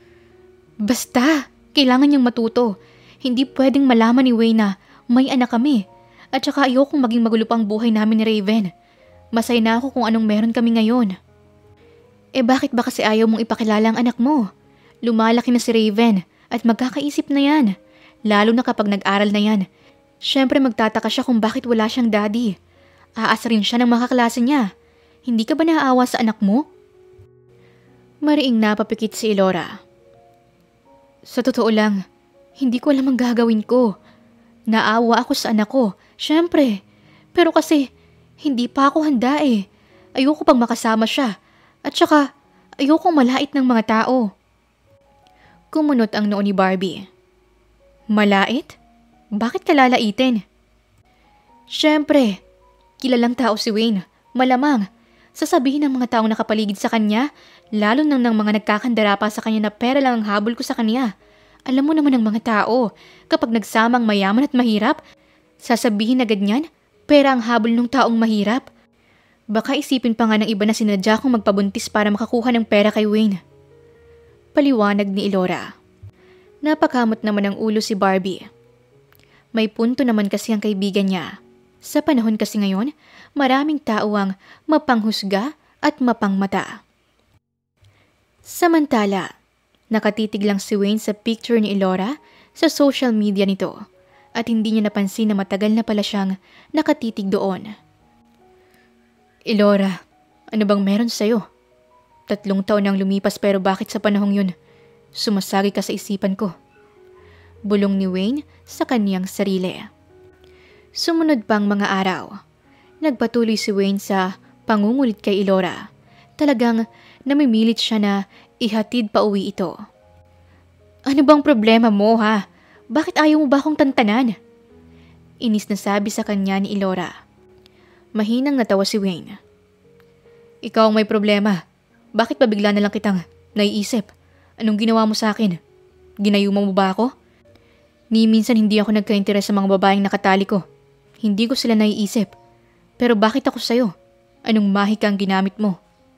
Basta, kailangan niyang matuto. Hindi pwedeng malaman ni Wayne na may anak kami. At saka ayokong maging magulo pang buhay namin ni Raven. Masaya na ako kung anong meron kami ngayon. Eh bakit ba kasi ayaw mong ipakilala ang anak mo? Lumalaki na si Raven at magkakaisip na yan. Lalo na kapag nag-aral na yan. Siyempre magtataka siya kung bakit wala siyang daddy. Aasa rin siya ng mga kaklase niya. Hindi ka ba naaawa sa anak mo? Mariing napapikit si Ilora. Sa totoo lang, hindi ko alam ang gagawin ko. Naawa ako sa anak ko, siyempre. Pero kasi, hindi pa ako handa eh. Ayoko pang makasama siya. At saka, ayokong malait ng mga tao. Kumunot ang noo ni Barbie. Malait? Bakit ka lalaitin? Siyempre, kilalang tao si Wayne. Malamang, sasabihin ng mga taong nakapaligid sa kanya, lalo nang ng mga nagkakandara pa sa kanya na pera lang ang habol ko sa kanya. Alam mo naman ng mga tao, kapag nagsamang mayaman at mahirap, sasabihin agad niyan, pera ang habol ng taong mahirap. Baka isipin pa nga ng iba na sinadya kong magpabuntis para makakuha ng pera kay Wayne. Paliwanag ni Ilora. Napakamot naman ang ulo si Barbie. May punto naman kasi ang kaibigan niya. Sa panahon kasi ngayon, maraming tao ang mapanghusga at mapangmata. Samantala, nakatitig lang si Wayne sa picture ni Ilora sa social media nito at hindi niya napansin na matagal na pala siyang nakatitig doon. Ilora, ano bang meron sa'yo? Tatlong taon nang lumipas pero bakit sa panahong yun, sumasagi ka sa isipan ko? Bulong ni Wayne sa kaniyang sarili. Sumunod pang mga araw, nagpatuloy si Wayne sa pangungulit kay Ilora. Talagang namimilit siya na ihatid pa uwi ito. Ano bang problema mo ha? Bakit ayaw mo ba akong tantanan? Inis na sabi sa kanya ni Ilora. Mahinang natawa si Wayne. Ikaw ang may problema. Bakit pa bigla na lang kitang naiisip? Anong ginawa mo sa akin? Ginayuma mo ba ako? Ni minsan hindi ako nagka-interes sa mga babaeng nakatali ko. Hindi ko sila naiisip. Pero bakit ako sa'yo? Anong mahika ang ginamit mo?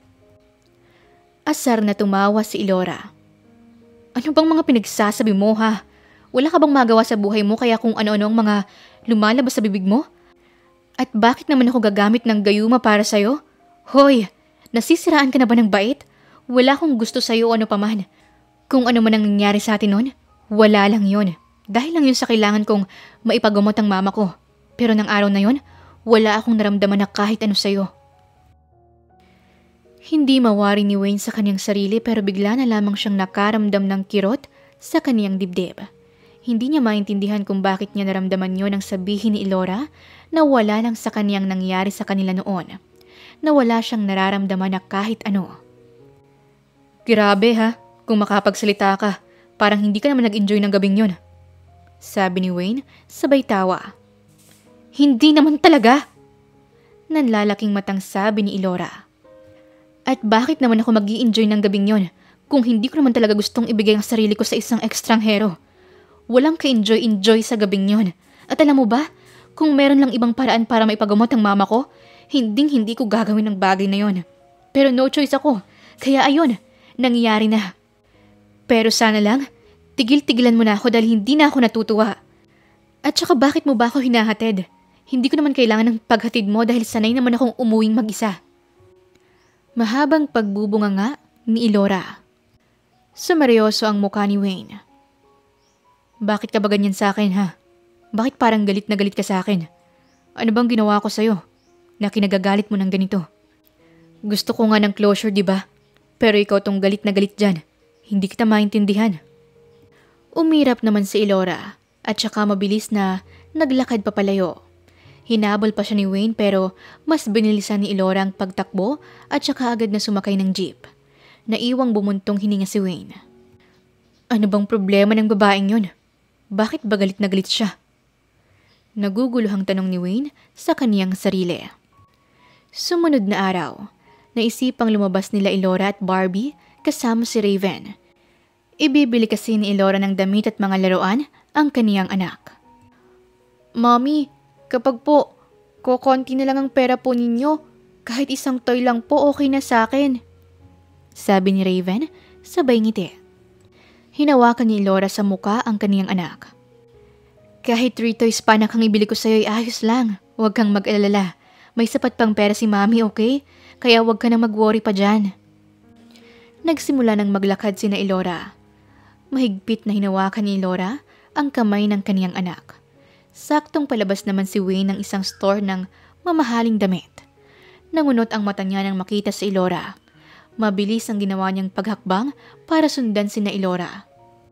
Asar na tumawa si Ilora. Ano bang mga pinagsasabi mo ha? Wala ka bang magawa sa buhay mo kaya kung ano-ano ang mga lumalabas sa bibig mo? At bakit naman ako gagamit ng gayuma para sa'yo? Hoy, nasisiraan ka na ba ng bait? Wala akong gusto sa'yo o ano paman. Kung ano man ang nangyari sa atin nun, wala lang yun. Dahil lang yun sa kailangan kong maipagamot ang mama ko. Pero ng araw na yun, wala akong naramdaman na kahit ano sa'yo. Hindi mawari ni Wayne sa kanyang sarili pero bigla na lamang siyang nakaramdam ng kirot sa kanyang dibdib. Hindi niya maintindihan kung bakit niya naramdaman yun ang sabihin ni Ilora na wala lang sa kanyang nangyari sa kanila noon. Na wala siyang nararamdaman na kahit ano. Grabe ha, kung makapagsalita ka, parang hindi ka naman nag-enjoy ng gabing yun. Sabi ni Wayne, sabay tawa. Hindi naman talaga! Nanlalaking matang sabi ni Ilora. At bakit naman ako mag-i-enjoy ng gabing yon kung hindi ko naman talaga gustong ibigay ang sarili ko sa isang ekstranghero? Walang ka-enjoy-enjoy sa gabing yon. At alam mo ba, kung meron lang ibang paraan para maipagamot ang mama ko, hinding-hindi ko gagawin ang bagay na yon. Pero no choice ako, kaya ayun, nangyari na. Pero sana lang, tigil-tigilan mo na ako dahil hindi na ako natutuwa. At saka bakit mo ba ako hinahatid? Hindi ko naman kailangan ng paghatid mo dahil sanay naman akong umuwing mag-isa. Mahabang pagbubunga nga ni Ilora. Sumeryoso ang mukha ni Wayne. Bakit ka ba ganyan sa akin ha? Bakit parang galit na galit ka sa akin? Ano bang ginawa ko sa'yo na kinagagalit mo ng ganito? Gusto ko nga ng closure, di ba? Pero ikaw tong galit na galit dyan. Hindi kita maintindihan. Umirap naman si Ilora at saka mabilis na naglakad papalayo. Hinabol pa siya ni Wayne pero mas binilisan ni Ilora ang pagtakbo at saka agad na sumakay ng jeep. Naiwang bumuntong hininga si Wayne. Ano bang problema ng babaeng yun? Bakit ba galit na galit siya? Naguguluhang tanong ni Wayne sa kaniyang sarili. Sumunod na araw, naisipang lumabas nila Ilora at Barbie kasama si Raven. Ibibili kasi ni Ilora ng damit at mga laruan ang kaniyang anak. Mommy, kapag po, kokonti na lang ang pera po ninyo, kahit isang toy lang po okay na sa akin. Sabi ni Raven, sabay ngiti. Hinawakan ni Ilora sa muka ang kaniyang anak. Kahit three toys pa na kang ibili ko sa'yo ay ayos lang. Huwag kang mag-alala. May sapat pang pera si Mami, okay? Kaya huwag ka na mag-worry pa dyan. Nagsimula ng maglakad sina Ilora. Mahigpit na hinawakan ni Ilora ang kamay ng kaniyang anak. Saktong palabas naman si Wayne ng isang store ng mamahaling damit. Nangunot ang mata niya nang makita si Ilora. Mabilis ang ginawa niyang paghakbang para sundan sina Ilora.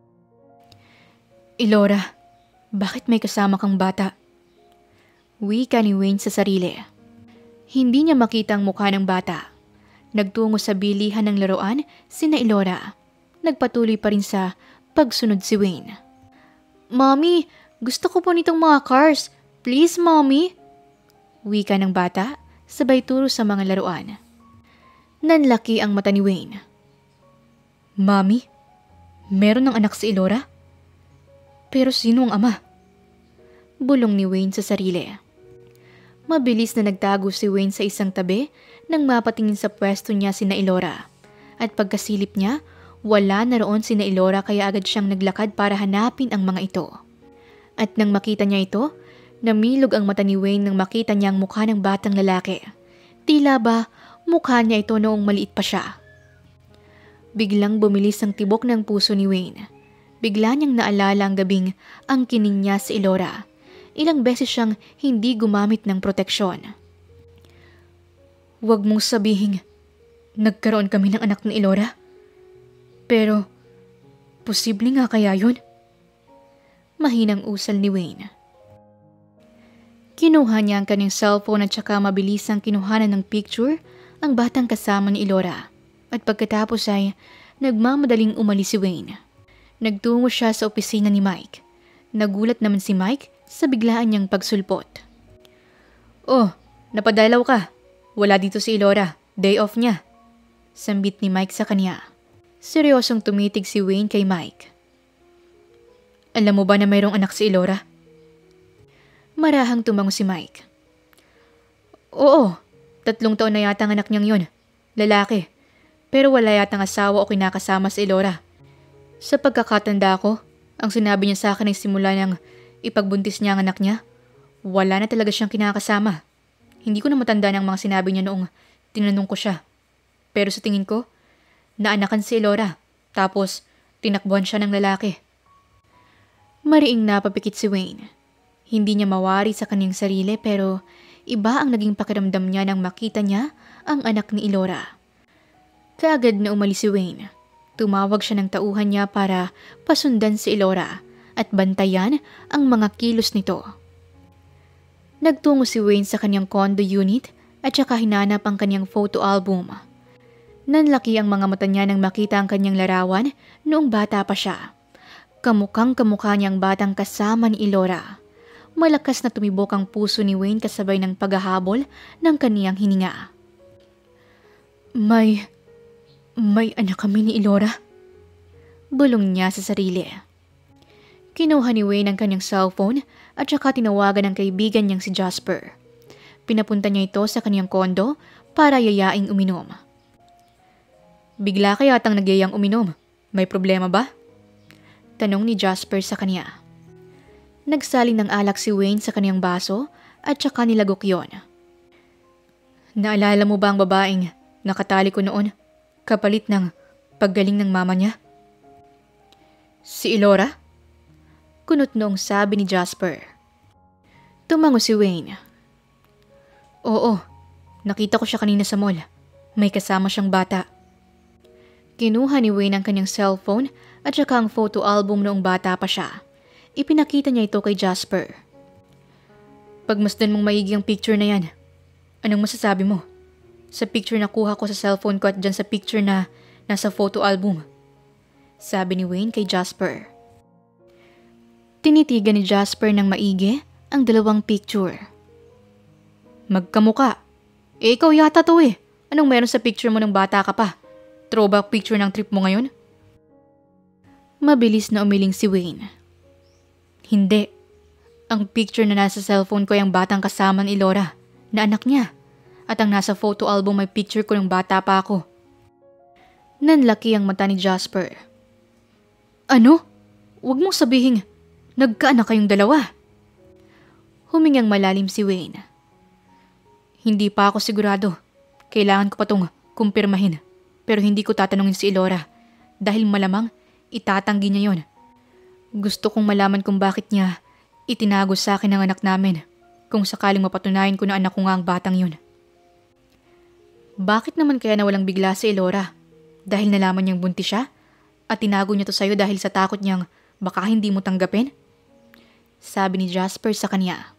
Ilora, bakit may kasama kang bata? Wika ni Wayne sa sarili. Hindi niya makita ang mukha ng bata. Nagtungo sa bilihan ng laruan sina Ilora. Nagpatuloy pa rin sa pagsunod si Wayne. Mommy, gusto ko po nitong mga cars. Please, Mommy. Wika ng bata, sabay turo sa mga laruan. Nanlaki ang mata ni Wayne. Mommy, meron ng anak si Ilora? Pero sino ang ama? Bulong ni Wayne sa sarili. Mabilis na nagtago si Wayne sa isang tabi nang mapatingin sa pwesto niya sina Ilora. At pagkasilip niya, wala na roon sina Ilora kaya agad siyang naglakad para hanapin ang mga ito. At nang makita niya ito, namilog ang mata ni Wayne nang makita niya ang mukha ng batang lalaki. Tila ba mukha niya ito noong maliit pa siya. Biglang bumilis ang tibok ng puso ni Wayne. Bigla niyang naalala ang gabing ang kining niya si Ilora. Ilang beses siyang hindi gumamit ng proteksyon. Huwag mong sabihin, nagkaroon kami ng anak ni Ilora? Pero, posible nga kaya yun? Mahinang usal ni Wayne. Kinuha niya ang kanyang cellphone at saka mabilisang kinuhanan ng picture ang batang kasama ni Ilora. At pagkatapos ay nagmamadaling umalis si Wayne. Nagtungo siya sa opisina ni Mike. Nagulat naman si Mike sa biglaan niyang pagsulpot. Oh, napadalaw ka. Wala dito si Ilora. Day off niya. Sambit ni Mike sa kanya. Seryosong tumitig si Wayne kay Mike. Alam mo ba na mayroong anak si Ilora? Marahang tumango si Mike. Oo, tatlong taon na yata ang anak niyang yun. Lalaki. Pero wala yatang asawa o kinakasama si Ilora. Sa pagkakatanda ko, ang sinabi niya sa akin ay simula ng ipagbuntis niya ang anak niya, wala na talaga siyang kinakasama. Hindi ko na matanda ng mga sinabi niya noong tinanong ko siya. Pero sa tingin ko, naanakan si Ilora, tapos tinakbuhan siya ng lalaki. Mariing napapikit si Wayne. Hindi niya mawari sa kanyang sarili pero iba ang naging pakiramdam niya nang makita niya ang anak ni Ilora. Kaagad na umalis si Wayne. Tumawag siya ng tauhan niya para pasundan si Ilora at bantayan ang mga kilos nito. Nagtungo si Wayne sa kanyang condo unit at saka hinanap ang kanyang photo album. Nanlaki ang mga mata niya nang makita ang kanyang larawan noong bata pa siya. Kamukhang kamukha niya ang batang kasama ni Ilora. Malakas na tumibok ang puso ni Wayne kasabay ng paghahabol ng kaniyang hininga. May... may anak kami ni Ilora? Bulong niya sa sarili. Kinuha ni Wayne ang kanyang cellphone at saka tinawagan ang kaibigan niyang si Jasper. Pinapunta niya ito sa kanyang kondo para yayaing uminom. Bigla kaya tang nagyayang uminom. May problema ba? Tanong ni Jasper sa kanya. Nagsalin ng alak si Wayne sa kanyang baso at saka nilagok yon. Naalala mo ba ang babaeng nakatali ko noon? Kapalit ng paggaling ng mama niya? Si Elora? Kunot noong sabi ni Jasper. Tumango si Wayne. Oo, nakita ko siya kanina sa mall. May kasama siyang bata. Kinuha ni Wayne ang kanyang cellphone at saka ang photo album noong bata pa siya. Ipinakita niya ito kay Jasper. Pagmasdan mong maigi ang picture na yan. Anong masasabi mo? Sa picture na kuha ko sa cellphone ko at dyan sa picture na nasa photo album. Sabi ni Wayne kay Jasper. Tinitigan ni Jasper ng maigi ang dalawang picture. Magkamuka. Eh ikaw yata to eh. Anong meron sa picture mo ng bata ka pa? Throwback picture ng trip mo ngayon? Mabilis na umiling si Wayne. Hindi. Ang picture na nasa cellphone ko ay ang batang kasama ni Elora, na anak niya. At ang nasa photo album ay picture ko ng bata pa ako. Nanlaki ang mata ni Jasper. Ano? Huwag mong sabihin, nagkaanak kayong dalawa. Humingang malalim si Wayne. Hindi pa ako sigurado. Kailangan ko pa itong kumpirmahin. Pero hindi ko tatanungin si Elora. Dahil malamang itatanggi niya yon. Gusto kong malaman kung bakit niya itinago sa akin ang anak namin. Kung sakaling mapatunayan ko na anak ko nga ang batang yun. Bakit naman kaya nawalang bigla si Elora? Dahil nalaman niyang buntis siya? At tinago niya to sa'yo dahil sa takot niyang baka hindi mo tanggapin? Sabi ni Jasper sa kanya.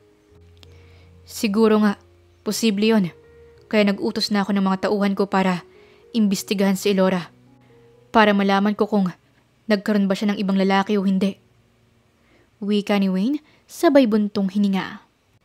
Siguro nga, posible yun. Kaya nag-utos na ako ng mga tauhan ko para imbestigahan si Elora. Para malaman ko kung nagkaroon ba siya ng ibang lalaki o hindi. Wika ni Wayne sabay buntong hininga.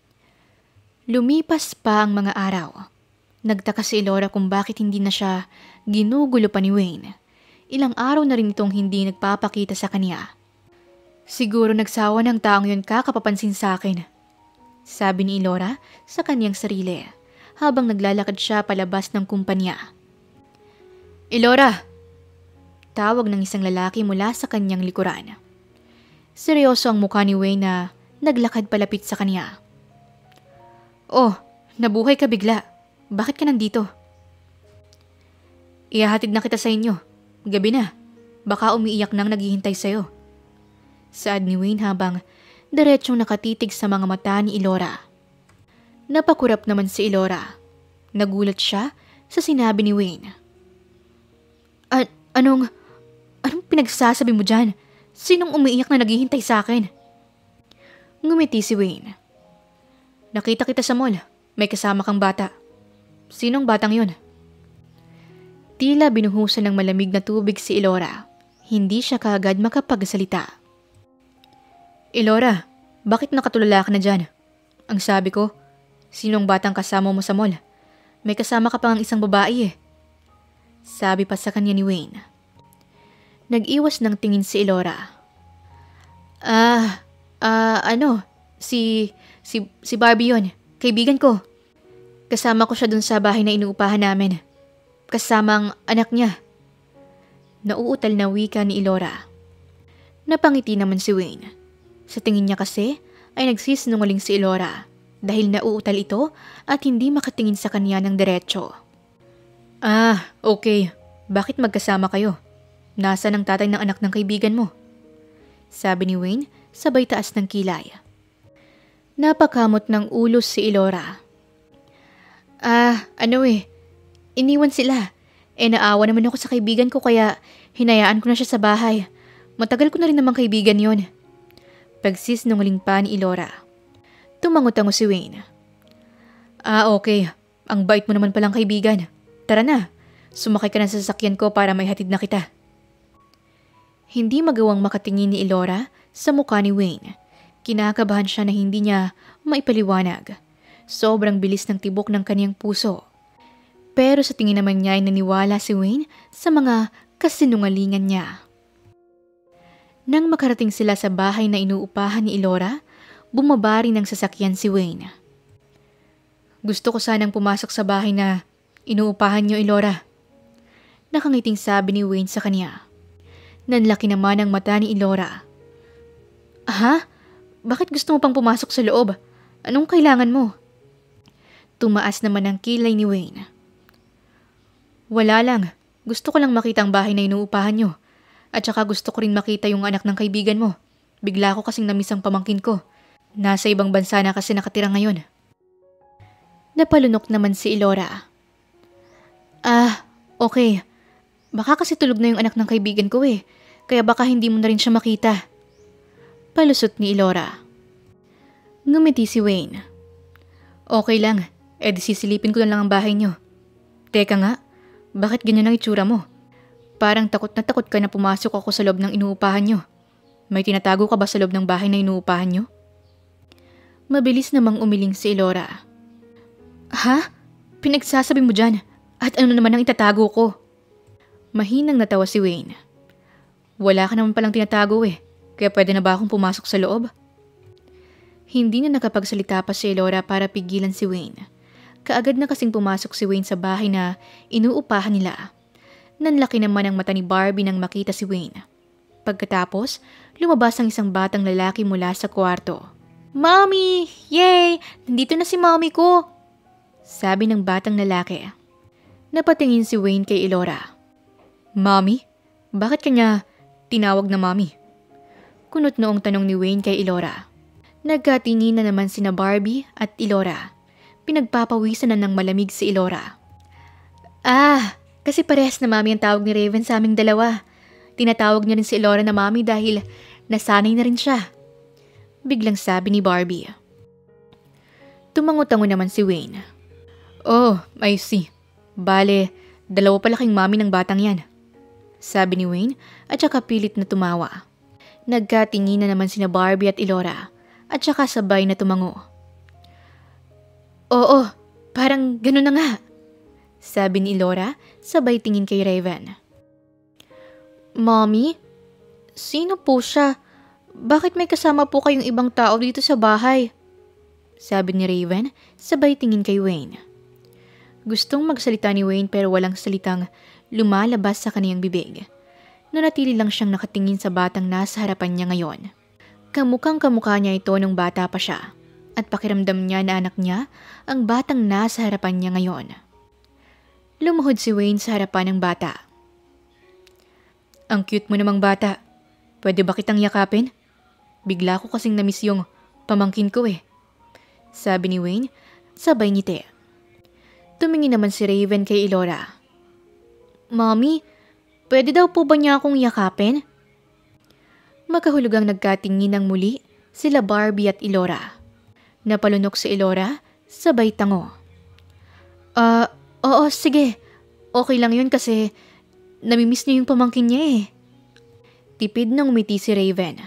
Lumipas pa ang mga araw. Nagtaka si Elora kung bakit hindi na siya ginugulo pa ni Wayne. Ilang araw na rin itong hindi nagpapakita sa kanya. Siguro nagsawa ng taong yun kakapapansin sa akin. Sabi ni Elora sa kanyang sarili habang naglalakad siya palabas ng kumpanya. Elora! Tawag ng isang lalaki mula sa kanyang likuran. Seryoso ang mukha ni Wayne na naglakad palapit sa kanya. Oh, nabuhay ka bigla. Bakit ka nandito? Ihahatid na kita sa inyo. Gabi na. Baka umiiyak nang naghihintay sa'yo. Saad ni Wayne habang diretsong nakatitig sa mga mata ni Elora. Napakurap naman si Elora. Nagulat siya sa sinabi ni Wayne. A- anong, anong pinagsasabi mo dyan? Sinong umiiyak na naghihintay sa akin? Ngumiti si Wayne. Nakita kita sa mall. May kasama kang bata. Sinong batang yun? Tila binuhusan ng malamig na tubig si Elora. Hindi siya kaagad makapagsalita. Elora, bakit nakatulala ka na dyan? Ang sabi ko, sinong batang kasama mo sa mall? May kasama ka pang isang babae eh. Sabi pa sa kanya ni Wayne. Nag-iwas ng tingin si Elora. Ah, ah, ano? Si, si, si Barbie yun. Kaibigan ko. Kasama ko siya dun sa bahay na inuupahan namin. Kasama ang anak niya. Nauutal na wika ni Elora. Napangiti naman si Wayne. Sa tingin niya kasi ay nagsisinungaling si Elora dahil nauutal ito at hindi makatingin sa kanya ng diretso. Ah, okay. Bakit magkasama kayo? Nasaan ang tatay ng anak ng kaibigan mo? Sabi ni Wayne sabay taas ng kilay. Napakamot ng ulos si Elora. Ah, ano eh. Iniwan sila. Eh naawa naman ako sa kaibigan ko kaya hinayaan ko na siya sa bahay. Matagal ko na rin namang kaibigan yon. Pagsisinungaling pa ni Elora. Tumangot-tango si Wayne. Ah, okay. Ang bait mo naman palang kaibigan. Tara na. Sumakay ka na sa sasakyan ko para may hatid na kita. Hindi magawang makatingin ni Elora sa mukha ni Wayne. Kinakabahan siya na hindi niya maipaliwanag. Sobrang bilis ng tibok ng kaniyang puso. Pero sa tingin naman niya ay naniwala si Wayne sa mga kasinungalingan niya. Nang makarating sila sa bahay na inuupahan ni Elora, bumaba rin ng sasakyan si Wayne. Gusto ko sanang pumasok sa bahay na inuupahan niyo, Elora. Nakangiting sabi ni Wayne sa kanya. Nanlaki naman ang mata ni Elora. Ha? Bakit gusto mo pang pumasok sa loob? Anong kailangan mo? Tumaas naman ang kilay ni Wayne. Wala lang. Gusto ko lang makita ang bahay na inuupahan nyo. At saka gusto ko rin makita yung anak ng kaibigan mo. Bigla ko kasing namiss ang pamangkin ko. Nasa ibang bansa na kasi nakatira ngayon. Napalunok naman si Ilora. Ah, okay. Baka kasi tulog na yung anak ng kaibigan ko eh. Kaya baka hindi mo na rin siya makita. Palusot ni Ilora. Ngumiti si Wayne. Okay lang. Eh di sisilipin ko na lang ang bahay nyo. Teka nga, bakit ganyan ang itsura mo? Parang takot na takot ka na pumasok ako sa loob ng inuupahan nyo. May tinatago ka ba sa loob ng bahay na inuupahan nyo? Mabilis namang umiling si Ilora. Ha? Pinagsasabi mo dyan? At ano naman ang itatago ko? Mahinang natawa si Wayne. Wala ka naman palang tinatago eh. Kaya pwede na ba akong pumasok sa loob? Hindi na nakapagsalita pa si Ilora para pigilan si Wayne. Kaagad na kasing pumasok si Wayne sa bahay na inuupahan nila. Nanlaki naman ang mata ni Barbie nang makita si Wayne. Pagkatapos, lumabas ang isang batang lalaki mula sa kwarto. Mommy! Yay! Nandito na si mommy ko! Sabi ng batang lalaki. Napatingin si Wayne kay Ilora. Mommy? Bakit kanya tinawag na mommy? Kunot noong tanong ni Wayne kay Ilora. Nagkatingin na naman sina Barbie at Ilora. Pinagpapawisan na ng malamig si Ilora. Ah! Kasi parehas na mami ang tawag ni Raven sa aming dalawa. Tinatawag niya rin si Ilora na mami dahil nasanay na rin siya. Biglang sabi ni Barbie. Tumango-tango naman si Wayne. Oh, I see. Bale, dalawa pala king mami ng batang yan. Sabi ni Wayne at saka pilit na tumawa. Nagkatingin na naman sina Barbie at Ilora at saka sabay na tumango. Oo, parang ganun na nga. Sabi ni Ilora, sabay tingin kay Raven. Mommy? Sino po siya? Bakit may kasama po kayong ibang tao dito sa bahay? Sabi ni Raven, sabay tingin kay Wayne. Gustong magsalita ni Wayne pero walang salitang lumalabas sa kaniyang bibig. Nanatili lang siyang nakatingin sa batang nasa harapan niya ngayon. Kamukhang kamukha niya ito nung bata pa siya. At pakiramdam niya na anak niya ang batang nasa harapan niya ngayon. Lumuhod si Wayne sa harapan ng bata. Ang cute mo namang bata. Pwede ba kitang yakapin? Bigla ko kasing namiss yung pamangkin ko eh. Sabi ni Wayne, sabay ngiti. Tumingin naman si Raven kay Ilora. Mommy, pwede daw po ba niya akong yakapin? Makahulugang nagkatingin ng muli sila Barbie at Ilora. Napalunok si Ilora, sabay tango. Ah, uh, Oo, sige. Okay lang yun kasi namimiss niya yung pamangkin niya eh. Tipid nang umiti si Raven.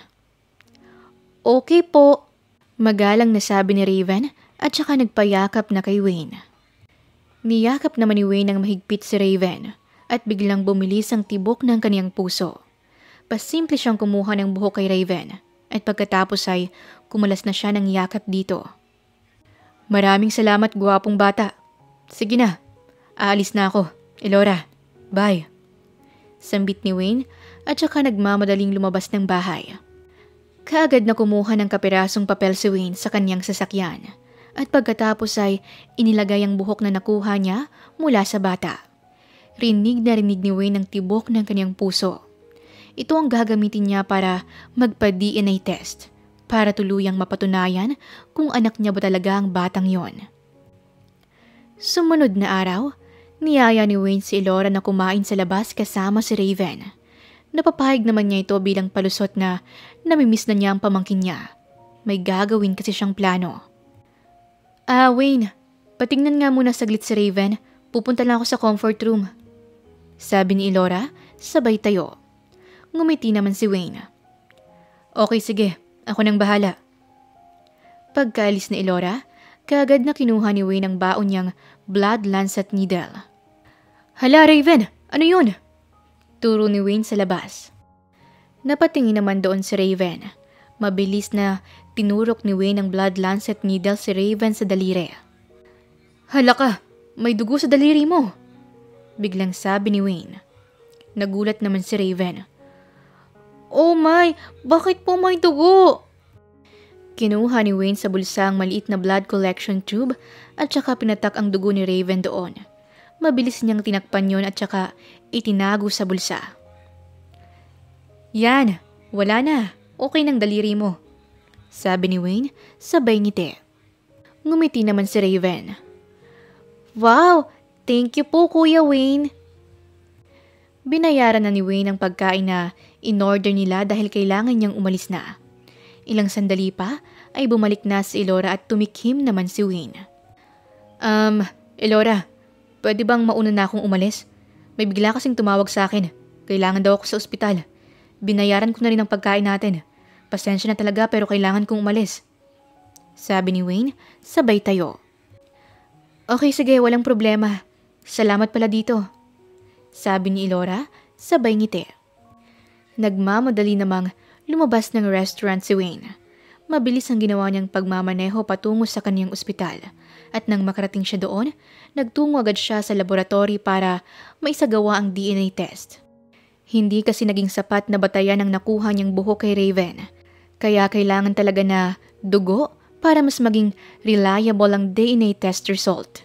Okay po. Magalang nasabi ni Raven at saka nagpayakap na kay Wayne. Niyakap naman ni Wayne ang mahigpit si Raven at biglang bumilis ang tibok ng kaniyang puso. Pasimple siyang kumuha ng buhok kay Raven at pagkatapos ay kumalas na siya ng yakap dito. Maraming salamat, guwapong bata. Sige na. Aalis na ako. Ilora, bye. Sambit ni Wayne at saka nagmamadaling lumabas ng bahay. Kaagad na kumuha ng kapirasong papel si Wayne sa kanyang sasakyan at pagkatapos ay inilagay ang buhok na nakuha niya mula sa bata. Rinig na rinig ni Wayne ang tibok ng kanyang puso. Ito ang gagamitin niya para magpa-D N A test para tuluyang mapatunayan kung anak niya ba talaga ang batang yon. Sumunod na araw, niyaya ni Wayne si Ilora na kumain sa labas kasama si Raven. Napapahig naman niya ito bilang palusot na namimiss na niya ang pamangkin niya. May gagawin kasi siyang plano. Ah, Wayne, patingnan nga muna saglit si Raven. Pupunta lang ako sa comfort room. Sabi ni Ilora, sabay tayo. Ngumiti naman si Wayne. Okay, sige. Ako nang bahala. Pagkaalis ni Ilora, kaagad na kinuha ni Wayne ang baon niyang blood lancet needle. Hala, Raven! Ano yun? Turo ni Wayne sa labas. Napatingin naman doon si Raven. Mabilis na tinurok ni Wayne ang blood lancet needle si Raven sa daliri. Hala ka! May dugo sa daliri mo! Biglang sabi ni Wayne. Nagulat naman si Raven. Oh my! Bakit po may dugo? Kinuha ni Wayne sa bulsa ang maliit na blood collection tube at saka pinatak ang dugo ni Raven doon. Mabilis niyang tinakpan yon at saka itinago sa bulsa. Yan, wala na. Okay ng daliri mo, sabi ni Wayne sabay ngiti. Ngumiti naman si Raven. Wow, thank you po Kuya Wayne. Binayaran na ni Wayne ang pagkain na in-order nila dahil kailangan niyang umalis na. Ilang sandali pa ay bumalik na si Elora at tumikhim naman si Wayne. Um, Elora, pwede bang mauna na akong umalis? May bigla kasing tumawag sa akin. Kailangan daw ako sa ospital. Binayaran ko na rin ang pagkain natin. Pasensya na talaga pero kailangan kong umalis, sabi ni Wayne sabay tayo. Okay sige, walang problema. Salamat pala dito, sabi ni Elora sabay ngiti. Nagmamadali namang lumabas ng restaurant si Wayne. Mabilis ang ginawa niyang pagmamaneho patungo sa kanyang ospital at nang makarating siya doon, nagtungo agad siya sa laboratory para maisagawa ang D N A test. Hindi kasi naging sapat na batayan ang nakuha niyang buhok kay Raven, kaya kailangan talaga na dugo para mas maging reliable ang D N A test result.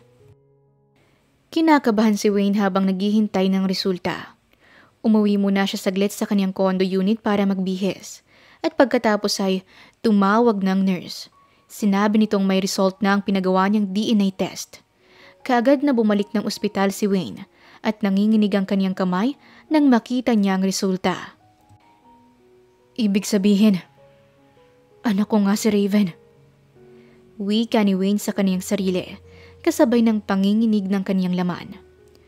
Kinakabahan si Wayne habang naghihintay ng resulta. Umuwi muna siya saglit sa kanyang condo unit para magbihis. At pagkatapos ay tumawag ng nurse. Sinabi nitong may result na ang pinagawa niyang D N A test. Kaagad na bumalik ng ospital si Wayne at nanginginig ang kanyang kamay nang makita niya ang resulta. Ibig sabihin, anak ko nga si Raven. Wika ni Wayne sa kanyang sarili, kasabay ng panginginig ng kanyang laman.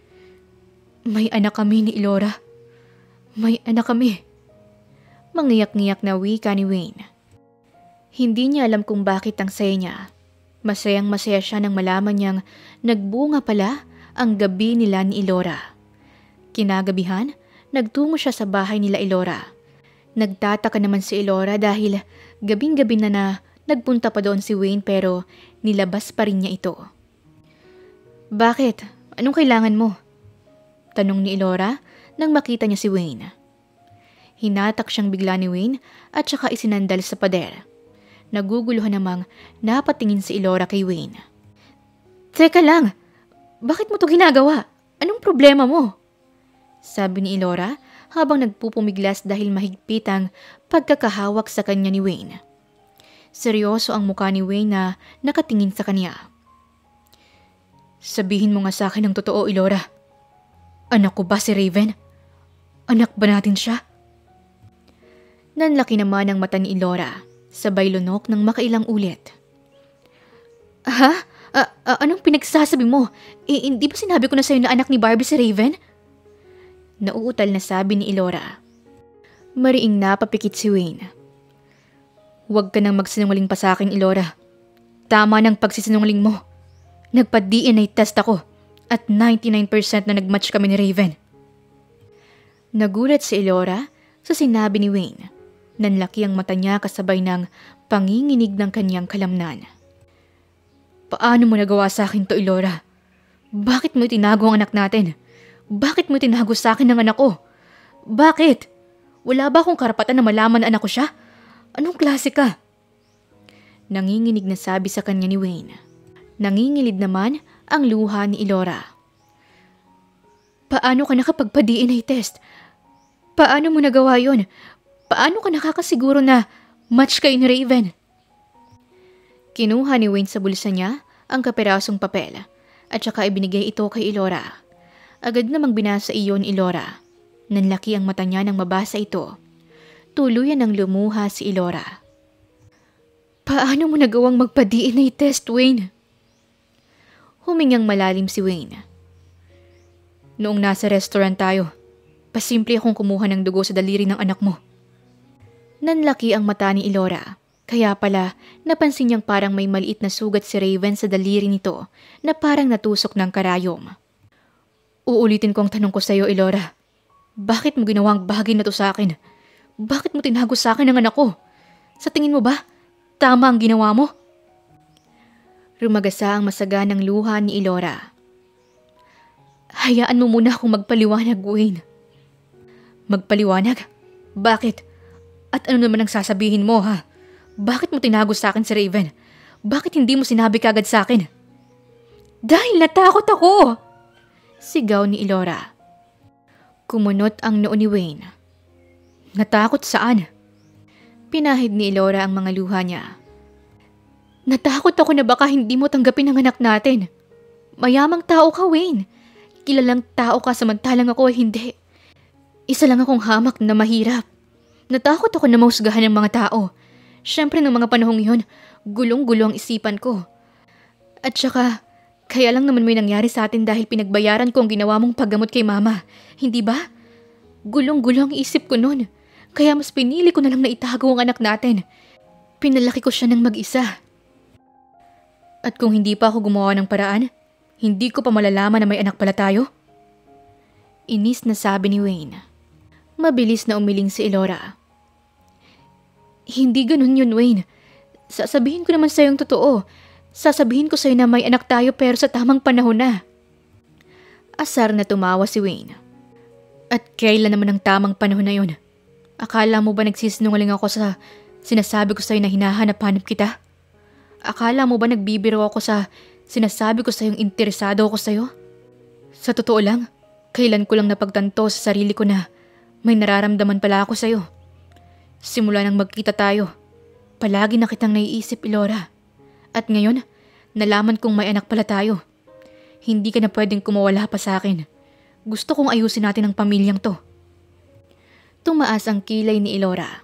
May anak kami ni Elora. May anak kami. Mangiyak-ngiyak na wika ni Wayne. Hindi niya alam kung bakit ang saya niya. Masayang masaya siya nang malaman niyang nagbunga pala ang gabi nila ni Elora. Kinagabihan, nagtungo siya sa bahay nila Elora. Nagtataka naman si Elora dahil gabing-gabi na na nagpunta pa doon si Wayne pero nilabas pa rin niya ito. Bakit? Anong kailangan mo? Tanong ni Elora nang makita niya si Wayne. Hinatak siyang bigla ni Wayne at saka isinandal sa pader. Naguguluhan namang napatingin si Elora kay Wayne. Teka lang, bakit mo to ginagawa? Anong problema mo? Sabi ni Elora habang nagpupumiglas dahil mahigpit ang pagkakahawak sa kanya ni Wayne. Seryoso ang mukha ni Wayne na nakatingin sa kanya. Sabihin mo nga sa akin ang totoo, Elora. Anak ko ba si Raven? Anak ba natin siya? Nanlaki naman ang mata ni Elora, sabay lunok ng makailang ulit. Ha? A- a- anong pinagsasabi mo? E, hindi ba sinabi ko na sa'yo na anak ni Barbie si Raven? Nauutal na sabi ni Elora. Mariing napapikit si Wayne. Huwag ka nang magsinungaling pa sa akin, Elora. Tama ng pagsisinungaling mo. Nagpa-D N A test ako at ninety-nine percent na nagmatch kami ni Raven. Nagulat si Elora sa sinabi ni Wayne. Nanlaki ang mata niya kasabay ng panginginig ng kanyang kalamnan. Paano mo nagawa sa akin to, Elora? Bakit mo itinago ang anak natin? Bakit mo itinago sa akin ang anak ko? Bakit? Wala ba akong karapatan na malaman na anak ko siya? Anong klase ka? Nanginginig na sabi sa kanya ni Wayne. Nangingilid naman ang luha ni Elora. Paano ka nakapagpa-D N A test? Paano mo nagawa yon? Paano ka nakakasiguro na match kayo ni Raven? Kinuha ni Wayne sa bulsa niya ang kapirasong papel at saka ibinigay ito kay Elora. Agad namang binasa iyon ni Elora. Nanlaki ang mata niya nang mabasa ito. Tuluyan ng lumuha si Elora. Paano mo nagawang magpa-D N A test, Wayne? Humingang malalim si Wayne. Noong nasa restaurant tayo, pasimple akong kumuha ng dugo sa daliri ng anak mo. Nanlaki ang mata ni Elora, kaya pala napansin niyang parang may maliit na sugat si Raven sa daliri nito na parang natusok ng karayom. Uulitin ko ang tanong ko sa iyo, Elora. Bakit mo ginawa ang bagay na to sa akin? Bakit mo tinago sa akin ang anak ko? Sa tingin mo ba, tama ang ginawa mo? Rumagasa ang masaganang luha ni Elora. Hayaan mo muna akong magpaliwanag, Wayne. Magpaliwanag? Bakit? At ano naman ang sasabihin mo, ha? Bakit mo tinago sa akin si Raven? Bakit hindi mo sinabi kagad sa akin? Dahil natakot ako! Sigaw ni Elora. Kumunot ang noo ni Wayne. Natakot saan? Pinahid ni Elora ang mga luha niya. Natakot ako na baka hindi mo tanggapin ang anak natin. Mayamang tao ka, Wayne. Kilalang tao ka samantalang ako ay hindi. Isa lang akong hamak na mahirap. Natakot ako na mahusgahan ng mga tao. Siyempre ng mga panahong yun, gulong-gulo ang isipan ko. At saka, kaya lang naman may nangyari sa atin dahil pinagbayaran ko ang ginawa mong paggamot kay mama. Hindi ba? Gulong-gulo ang isip ko noon. Kaya mas pinili ko na lang na itago ang anak natin. Pinalaki ko siya ng mag-isa. At kung hindi pa ako gumawa ng paraan, hindi ko pa malalaman na may anak pala tayo? Inis na sabi ni Wayne. Mabilis na umiling si Elora. Hindi ganun yun, Wayne. Sasabihin ko naman sa'yo ang totoo. Sasabihin ko sa'yo na may anak tayo pero sa tamang panahon na. Asar na tumawa si Wayne. At kailan naman ang tamang panahon na yun? Akala mo ba nagsisinungaling ako sa sinasabi ko sa'yo na hinahanap-hanap kita? Akala mo ba nagbibiro ako sa sinasabi ko sa'yong interesado ako sa'yo? Sa totoo lang, kailan ko lang napagtanto sa sarili ko na may nararamdaman pala ako sa'yo. Simula nang magkita tayo, palagi na kitang naiisip, Elora. At ngayon, nalaman kong may anak pala tayo. Hindi ka na pwedeng kumawala pa sa akin. Gusto kong ayusin natin ang pamilyang to. Tumaas ang kilay ni Elora.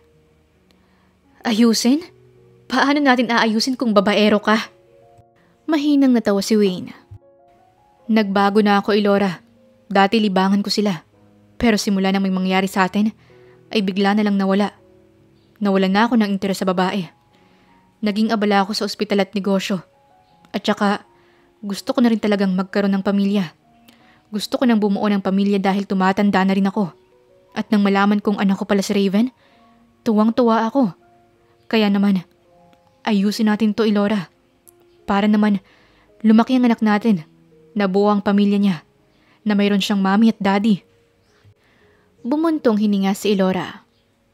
Ayusin? Paano natin aayusin kung babaero ka? Mahinang natawa si Wayne. Nagbago na ako, Elora. Dati libangan ko sila. Pero simula nang may mangyari sa atin, ay bigla na lang nawala. Nawala na ako ng interes sa babae. Naging abala ako sa ospital at negosyo. At saka, gusto ko na rin talagang magkaroon ng pamilya. Gusto ko nang bumuo ng pamilya dahil tumatanda na rin ako. At nang malaman kong anak ko pala si Raven, tuwang-tuwa ako. Kaya naman, ayusin natin to, Elora. Para naman, lumaki ang anak natin, nabuo ang pamilya niya, na mayroon siyang mami at daddy. Bumuntong hininga si Elora.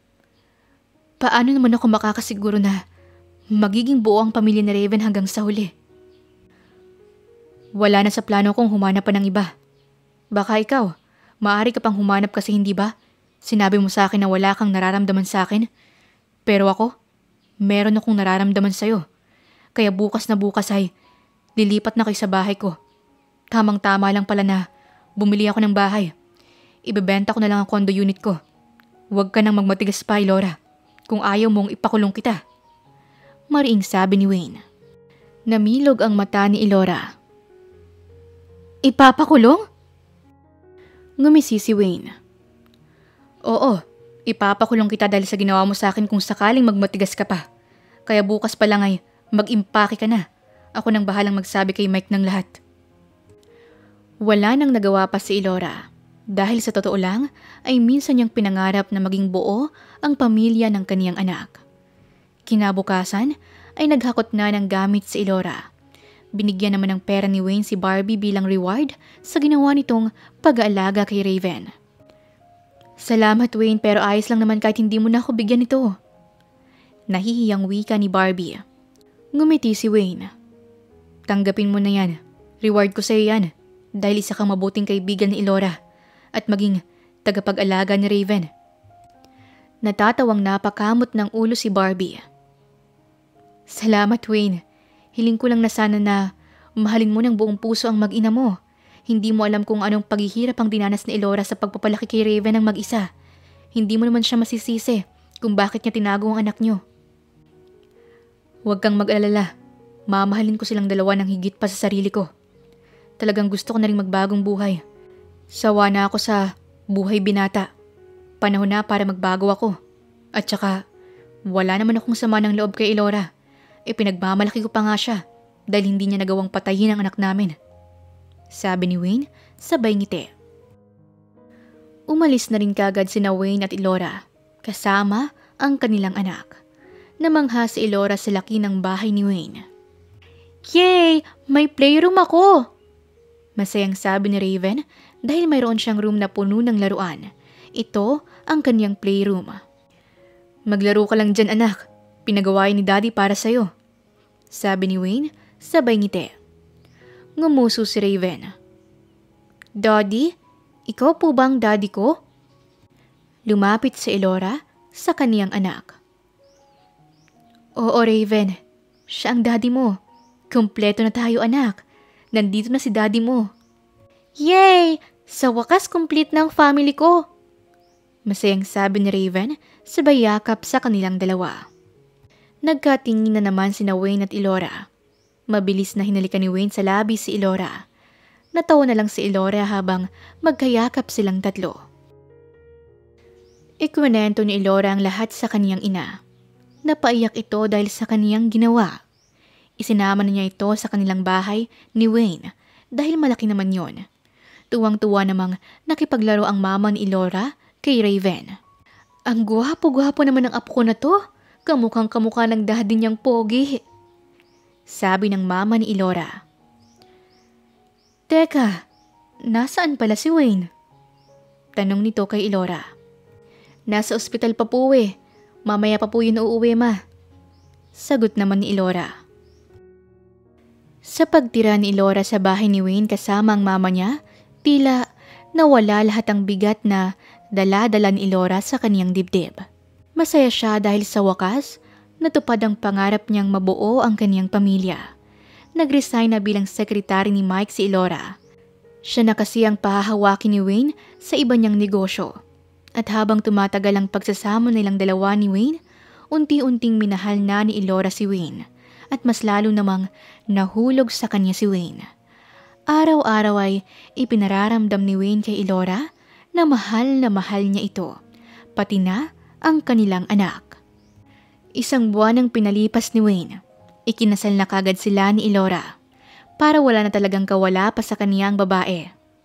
Paano naman ako makakasiguro na magiging buo ang pamilya ni Raven hanggang sa huli? Wala na sa plano kong humanap pa ng iba. Baka ikaw, maaari ka pang humanap kasi hindi ba? Sinabi mo sa akin na wala kang nararamdaman sa akin. Pero ako, meron akong nararamdaman sa'yo. Kaya bukas na bukas ay lilipat na kayo sa bahay ko. Tamang-tama lang pala na bumili ako ng bahay. Ibebenta ko na lang ang condo unit ko. Huwag ka nang magmatigas pa, Elora. Kung ayaw mong ipakulong kita. Mariing sabi ni Wayne. Namilog ang mata ni Elora. Ipapakulong? Ngumisi si Wayne. Oo, ipapakulong kita dahil sa ginawa mo sa akin kung sakaling magmatigas ka pa. Kaya bukas pa lang ay mag-impake ka na. Ako nang bahalang magsabi kay Mike ng lahat. Wala nang nagawa pa si Elora. Dahil sa totoo lang ay minsan niyang pinangarap na maging buo ang pamilya ng kaniyang anak. Kinabukasan ay naghakot na ng gamit si Elora. Binigyan naman ng pera ni Wayne si Barbie bilang reward sa ginawa nitong pag-aalaga kay Raven. Salamat, Wayne, pero ayos lang naman kahit hindi mo na ako bigyan nito. Nahihiyang wika ni Barbie. Ngumiti si Wayne. Tanggapin mo na yan. Reward ko sa'yo yan dahil isa kang mabuting kaibigan ni Elora at maging tagapag-alaga ni Raven. Natatawang napakamot ng ulo si Barbie. Salamat, Wayne. Hiling ko lang na sana na mahalin mo ng buong puso ang mag-ina mo. Hindi mo alam kung anong paghihirap ang dinanas ni Elora sa pagpapalaki kay Raven ng mag-isa. Hindi mo naman siya masisisi kung bakit niya tinago ang anak niyo. Huwag kang mag-alala. Mamahalin ko silang dalawa ng higit pa sa sarili ko. Talagang gusto ko na rin magbagong buhay. Sawa na ako sa buhay binata. Panahon na para magbago ako. At saka, wala naman akong sama ng loob kay Elora. Ipinagmamalaki ko pa nga siya dahil hindi niya nagawang patayin ang anak namin. Sabi ni Wayne, sabay ngiti. Umalis na rin kagad sina Wayne at Elora, kasama ang kanilang anak. Namangha si Elora sa laki ng bahay ni Wayne. Yay! May playroom ako! Masayang sabi ni Raven dahil mayroon siyang room na puno ng laruan. Ito ang kanyang playroom. Maglaro ka lang dyan, anak. Pinagawain ni Daddy para sa'yo. Sabi ni Wayne, sabay ngiti. Ngumuso si Raven. Daddy? Ikaw po bang daddy ko? Lumapit si Elora sa kaniyang anak. Oo, Raven. Siya ang daddy mo. Kumpleto na tayo, anak. Nandito na si daddy mo. Yay! Sa wakas, complete na ang family ko. Masayang sabi ni Raven sabay yakap sa kanilang dalawa. Nagkatingin na naman sina Wayne at Elora. Mabilis na hinalikan ni Wayne sa labi si Elora. Natawa na lang si Elora habang magkayakap silang tatlo. Ikwento ni Elora ang lahat sa kaniyang ina. Napaiyak ito dahil sa kaniyang ginawa. Isinama na niya ito sa kanilang bahay ni Wayne dahil malaki naman yon. Tuwang-tuwa namang nakipaglaro ang mama ni Elora kay Raven. Ang gwapo-gwapo naman ng apo ko na to. Kamukhang kamukha ng daddy niyang pogi. Sabi ng mama ni Elora. Teka, nasaan pala si Wayne? Tanong nito kay Elora. Nasa ospital pa po eh. Mamaya pa po yun uuwi, ma. Sagot naman ni Elora. Sa pagtira ni Elora sa bahay ni Wayne kasama ang mama niya, tila nawala lahat ang bigat na dala-dala ni Elora sa kaniyang dibdib. Masaya siya dahil sa wakas, natupad ang pangarap niyang mabuo ang kaniyang pamilya. Nag-resign na bilang sekretary ni Mike si Elora. Siya na kasi ang pahahawakin ni Wayne sa iba niyang negosyo. At habang tumatagal ang pagsasama nilang dalawa ni Wayne, unti-unting minahal na ni Elora si Wayne at mas lalo namang nahulog sa kanya si Wayne. Araw-araw ay ipinararamdam ni Wayne kay Elora na mahal na mahal niya ito, pati na ang kanilang anak. Isang buwan ang pinalipas ni Wayne. Ikinasal na kagad sila ni Elora para wala na talagang kawala pa sa kaniyang babae.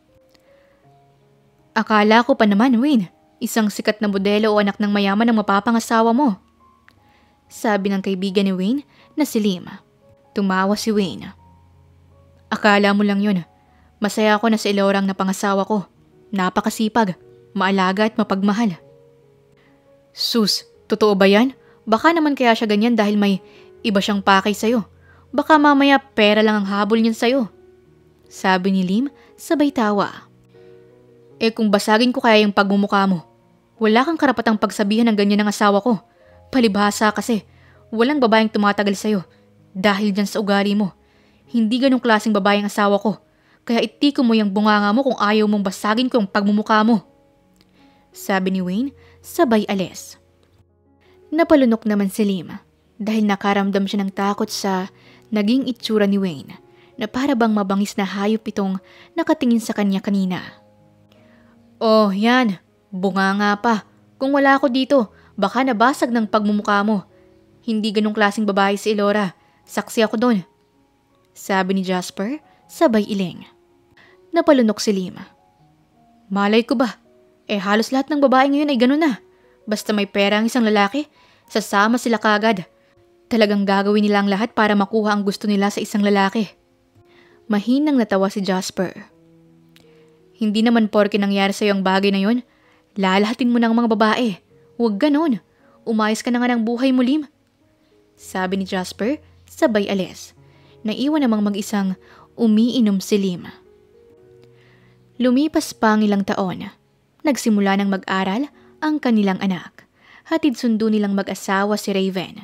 Akala ko pa naman, Wayne, isang sikat na modelo o anak ng mayaman ang mapapangasawa mo. Sabi ng kaibigan ni Wayne na si Lim. Tumawa si Wayne. Akala mo lang yun. Masaya ako na si Elora ang napangasawa ko. Napakasipag, maalaga at mapagmahal. Sus, totoo ba yan? Baka naman kaya siya ganyan dahil may iba siyang pakay sa'yo. Baka mamaya pera lang ang habol niyan sa'yo. Sabi ni Lim sabay tawa. Eh kung basagin ko kaya yung pagmumukha mo, wala kang karapatang pagsabihan ng ganyan ng asawa ko. Palibhasa kasi, walang babaeng tumatagal sa'yo dahil dyan sa ugali mo. Hindi ganong klaseng babae ang asawa ko, kaya itiko mo yung bunganga mo kung ayaw mong basagin ko yung pagmumukha mo. Sabi ni Wayne, sabay alis. Napalunok naman si Lim dahil nakaramdam siya ng takot sa naging itsura ni Wayne na para bang mabangis na hayop itong nakatingin sa kanya kanina. Oh, yan. Bunga nga pa. Kung wala ako dito, baka nabasag ng pagmumukha mo. Hindi ganong klaseng babae si Elora. Saksi ako doon. Sabi ni Jasper, sabay iling. Napalunok si Lim. Malay ko ba? Eh halos lahat ng babae ngayon ay gano'n na. Basta may pera ang isang lalaki, sasama sila kagad. Talagang gagawin nila ang lahat para makuha ang gusto nila sa isang lalaki. Mahinang natawa si Jasper. Hindi naman porke nangyari sa'yo ang bagay na yon, lalahatin mo ng mga babae. Huwag ganon. Umayos ka na nga ng buhay mo, Lim. Sabi ni Jasper, sabay alis. Naiwan namang mag-isang umiinom si Lim. Lumipas pa ang ilang taon. Nagsimula ng mag-aral ang kanilang anak. Hatid sundo nilang mag-asawa si Raven.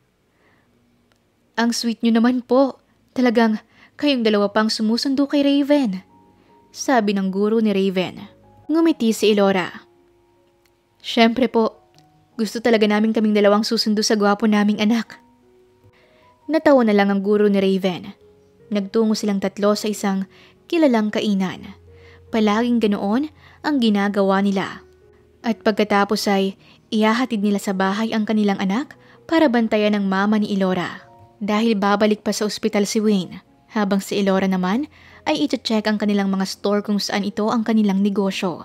Ang sweet nyo naman po. Talagang kayong dalawa pang sumusundo kay Raven. Sabi ng guro ni Raven. Ngumiti si Elora. Siyempre po, gusto talaga namin kaming dalawang susundo sa gwapo naming anak. Natawa na lang ang guro ni Raven. Nagtungo silang tatlo sa isang kilalang kainan. Palaging ganoon ang ginagawa nila. At pagkatapos ay ihahatid nila sa bahay ang kanilang anak para bantayan ng mama ni Elora. Dahil babalik pa sa ospital si Wayne, habang si Elora naman ay iti-check ang kanilang mga store kung saan ito ang kanilang negosyo.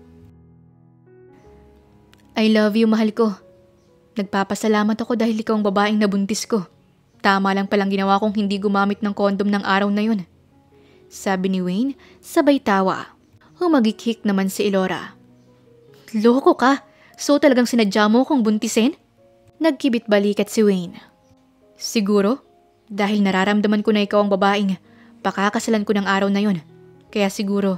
I love you, mahal ko. Nagpapasalamat ako dahil ikaw ang babaeng nabuntis ko. Tama lang palang ginawa kong hindi gumamit ng kondom ng araw na yun. Sabi ni Wayne, sabay tawa. Humagikik naman si Elora. Loko ka? So talagang sinadya mo kong buntisin? Nagkibit balikat si Wayne. Siguro, dahil nararamdaman ko na ikaw ang babaeng pakakasalan ko ng araw na yun. Kaya siguro,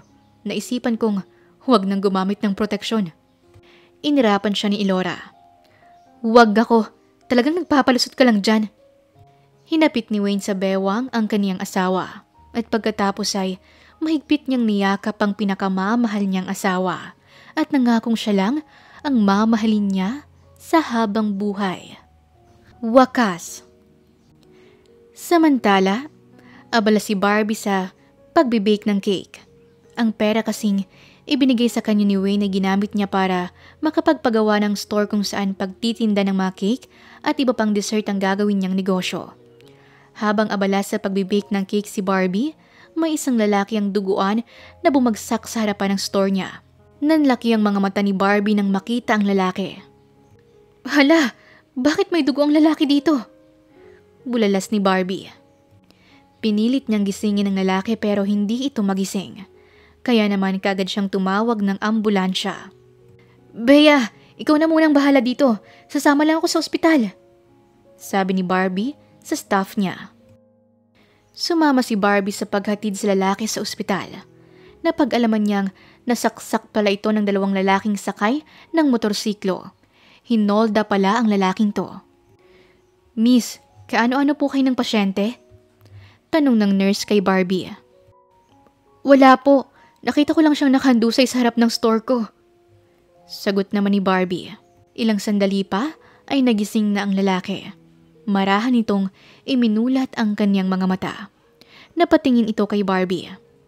naisipan kong huwag nang gumamit ng proteksyon. Inirapan siya ni Ilora. Huwag ako, talagang nagpapalusot ka lang dyan. Hinapit ni Wayne sa bewang ang kaniyang asawa at pagkatapos ay mahigpit niyang niyakap ang pinakamamahal niyang asawa at nangakong siya lang ang mamahalin niya sa habang buhay. Wakas. Samantala, abala si Barbie sa pag-bake ng cake. Ang pera kasing ibinigay sa kanya ni Wayne na ginamit niya para makapagpagawa ng store kung saan pagtitinda ng mga cake at iba pang dessert ang gagawin niyang negosyo. Habang abala sa pag-bake ng cake si Barbie, may isang lalaki ang duguan na bumagsak sa harapan ng store niya. Nanlaki ang mga mata ni Barbie nang makita ang lalaki. Hala, bakit may dugo ang lalaki dito? Bulalas ni Barbie. Pinilit niyang gisingin ang lalaki pero hindi ito magising. Kaya naman kaagad siyang tumawag ng ambulansya. Bea, ikaw na munang bahala dito. Sasama lang ako sa ospital. Sabi ni Barbie sa staff niya. Sumama si Barbie sa paghatid sa lalaki sa ospital. Napag-alaman niyang nasaksak pala ito ng dalawang lalaking sakay ng motorsiklo. Hinolda pala ang lalaking to. Miss, kaano-ano po kayo ng pasyente? Tanong ng nurse kay Barbie. Wala po. Nakita ko lang siyang nakahandusay sa harap ng store ko. Sagot naman ni Barbie. Ilang sandali pa ay nagising na ang lalaki. Marahan itong iminulat ang kanyang mga mata. Napatingin ito kay Barbie.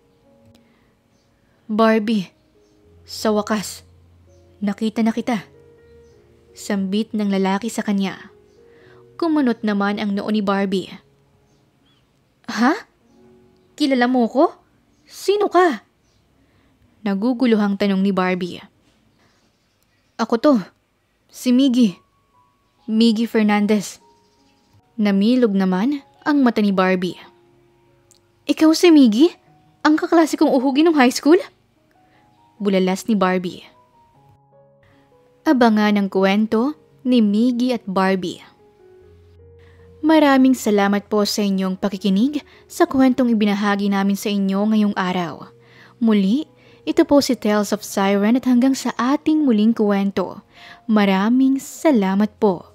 Barbie, sa wakas, nakita na kita. Sambit ng lalaki sa kanya. Kumunot naman ang noo ni Barbie. Ha? Kilala mo ko? Sino ka? Naguguluhang tanong ni Barbie. Ako to, si Miggy. Miggy Fernandez. Namilog naman ang mata ni Barbie. Ikaw si Miggy? Ang kaklase kong uhugi ng high school? Bulalas ni Barbie. Abangan ang kwento ni Miggy at Barbie. Maraming salamat po sa inyong pakikinig sa kwentong ibinahagi namin sa inyo ngayong araw. Muli, ito po si Tales of Siren at hanggang sa ating muling kwento. Maraming salamat po.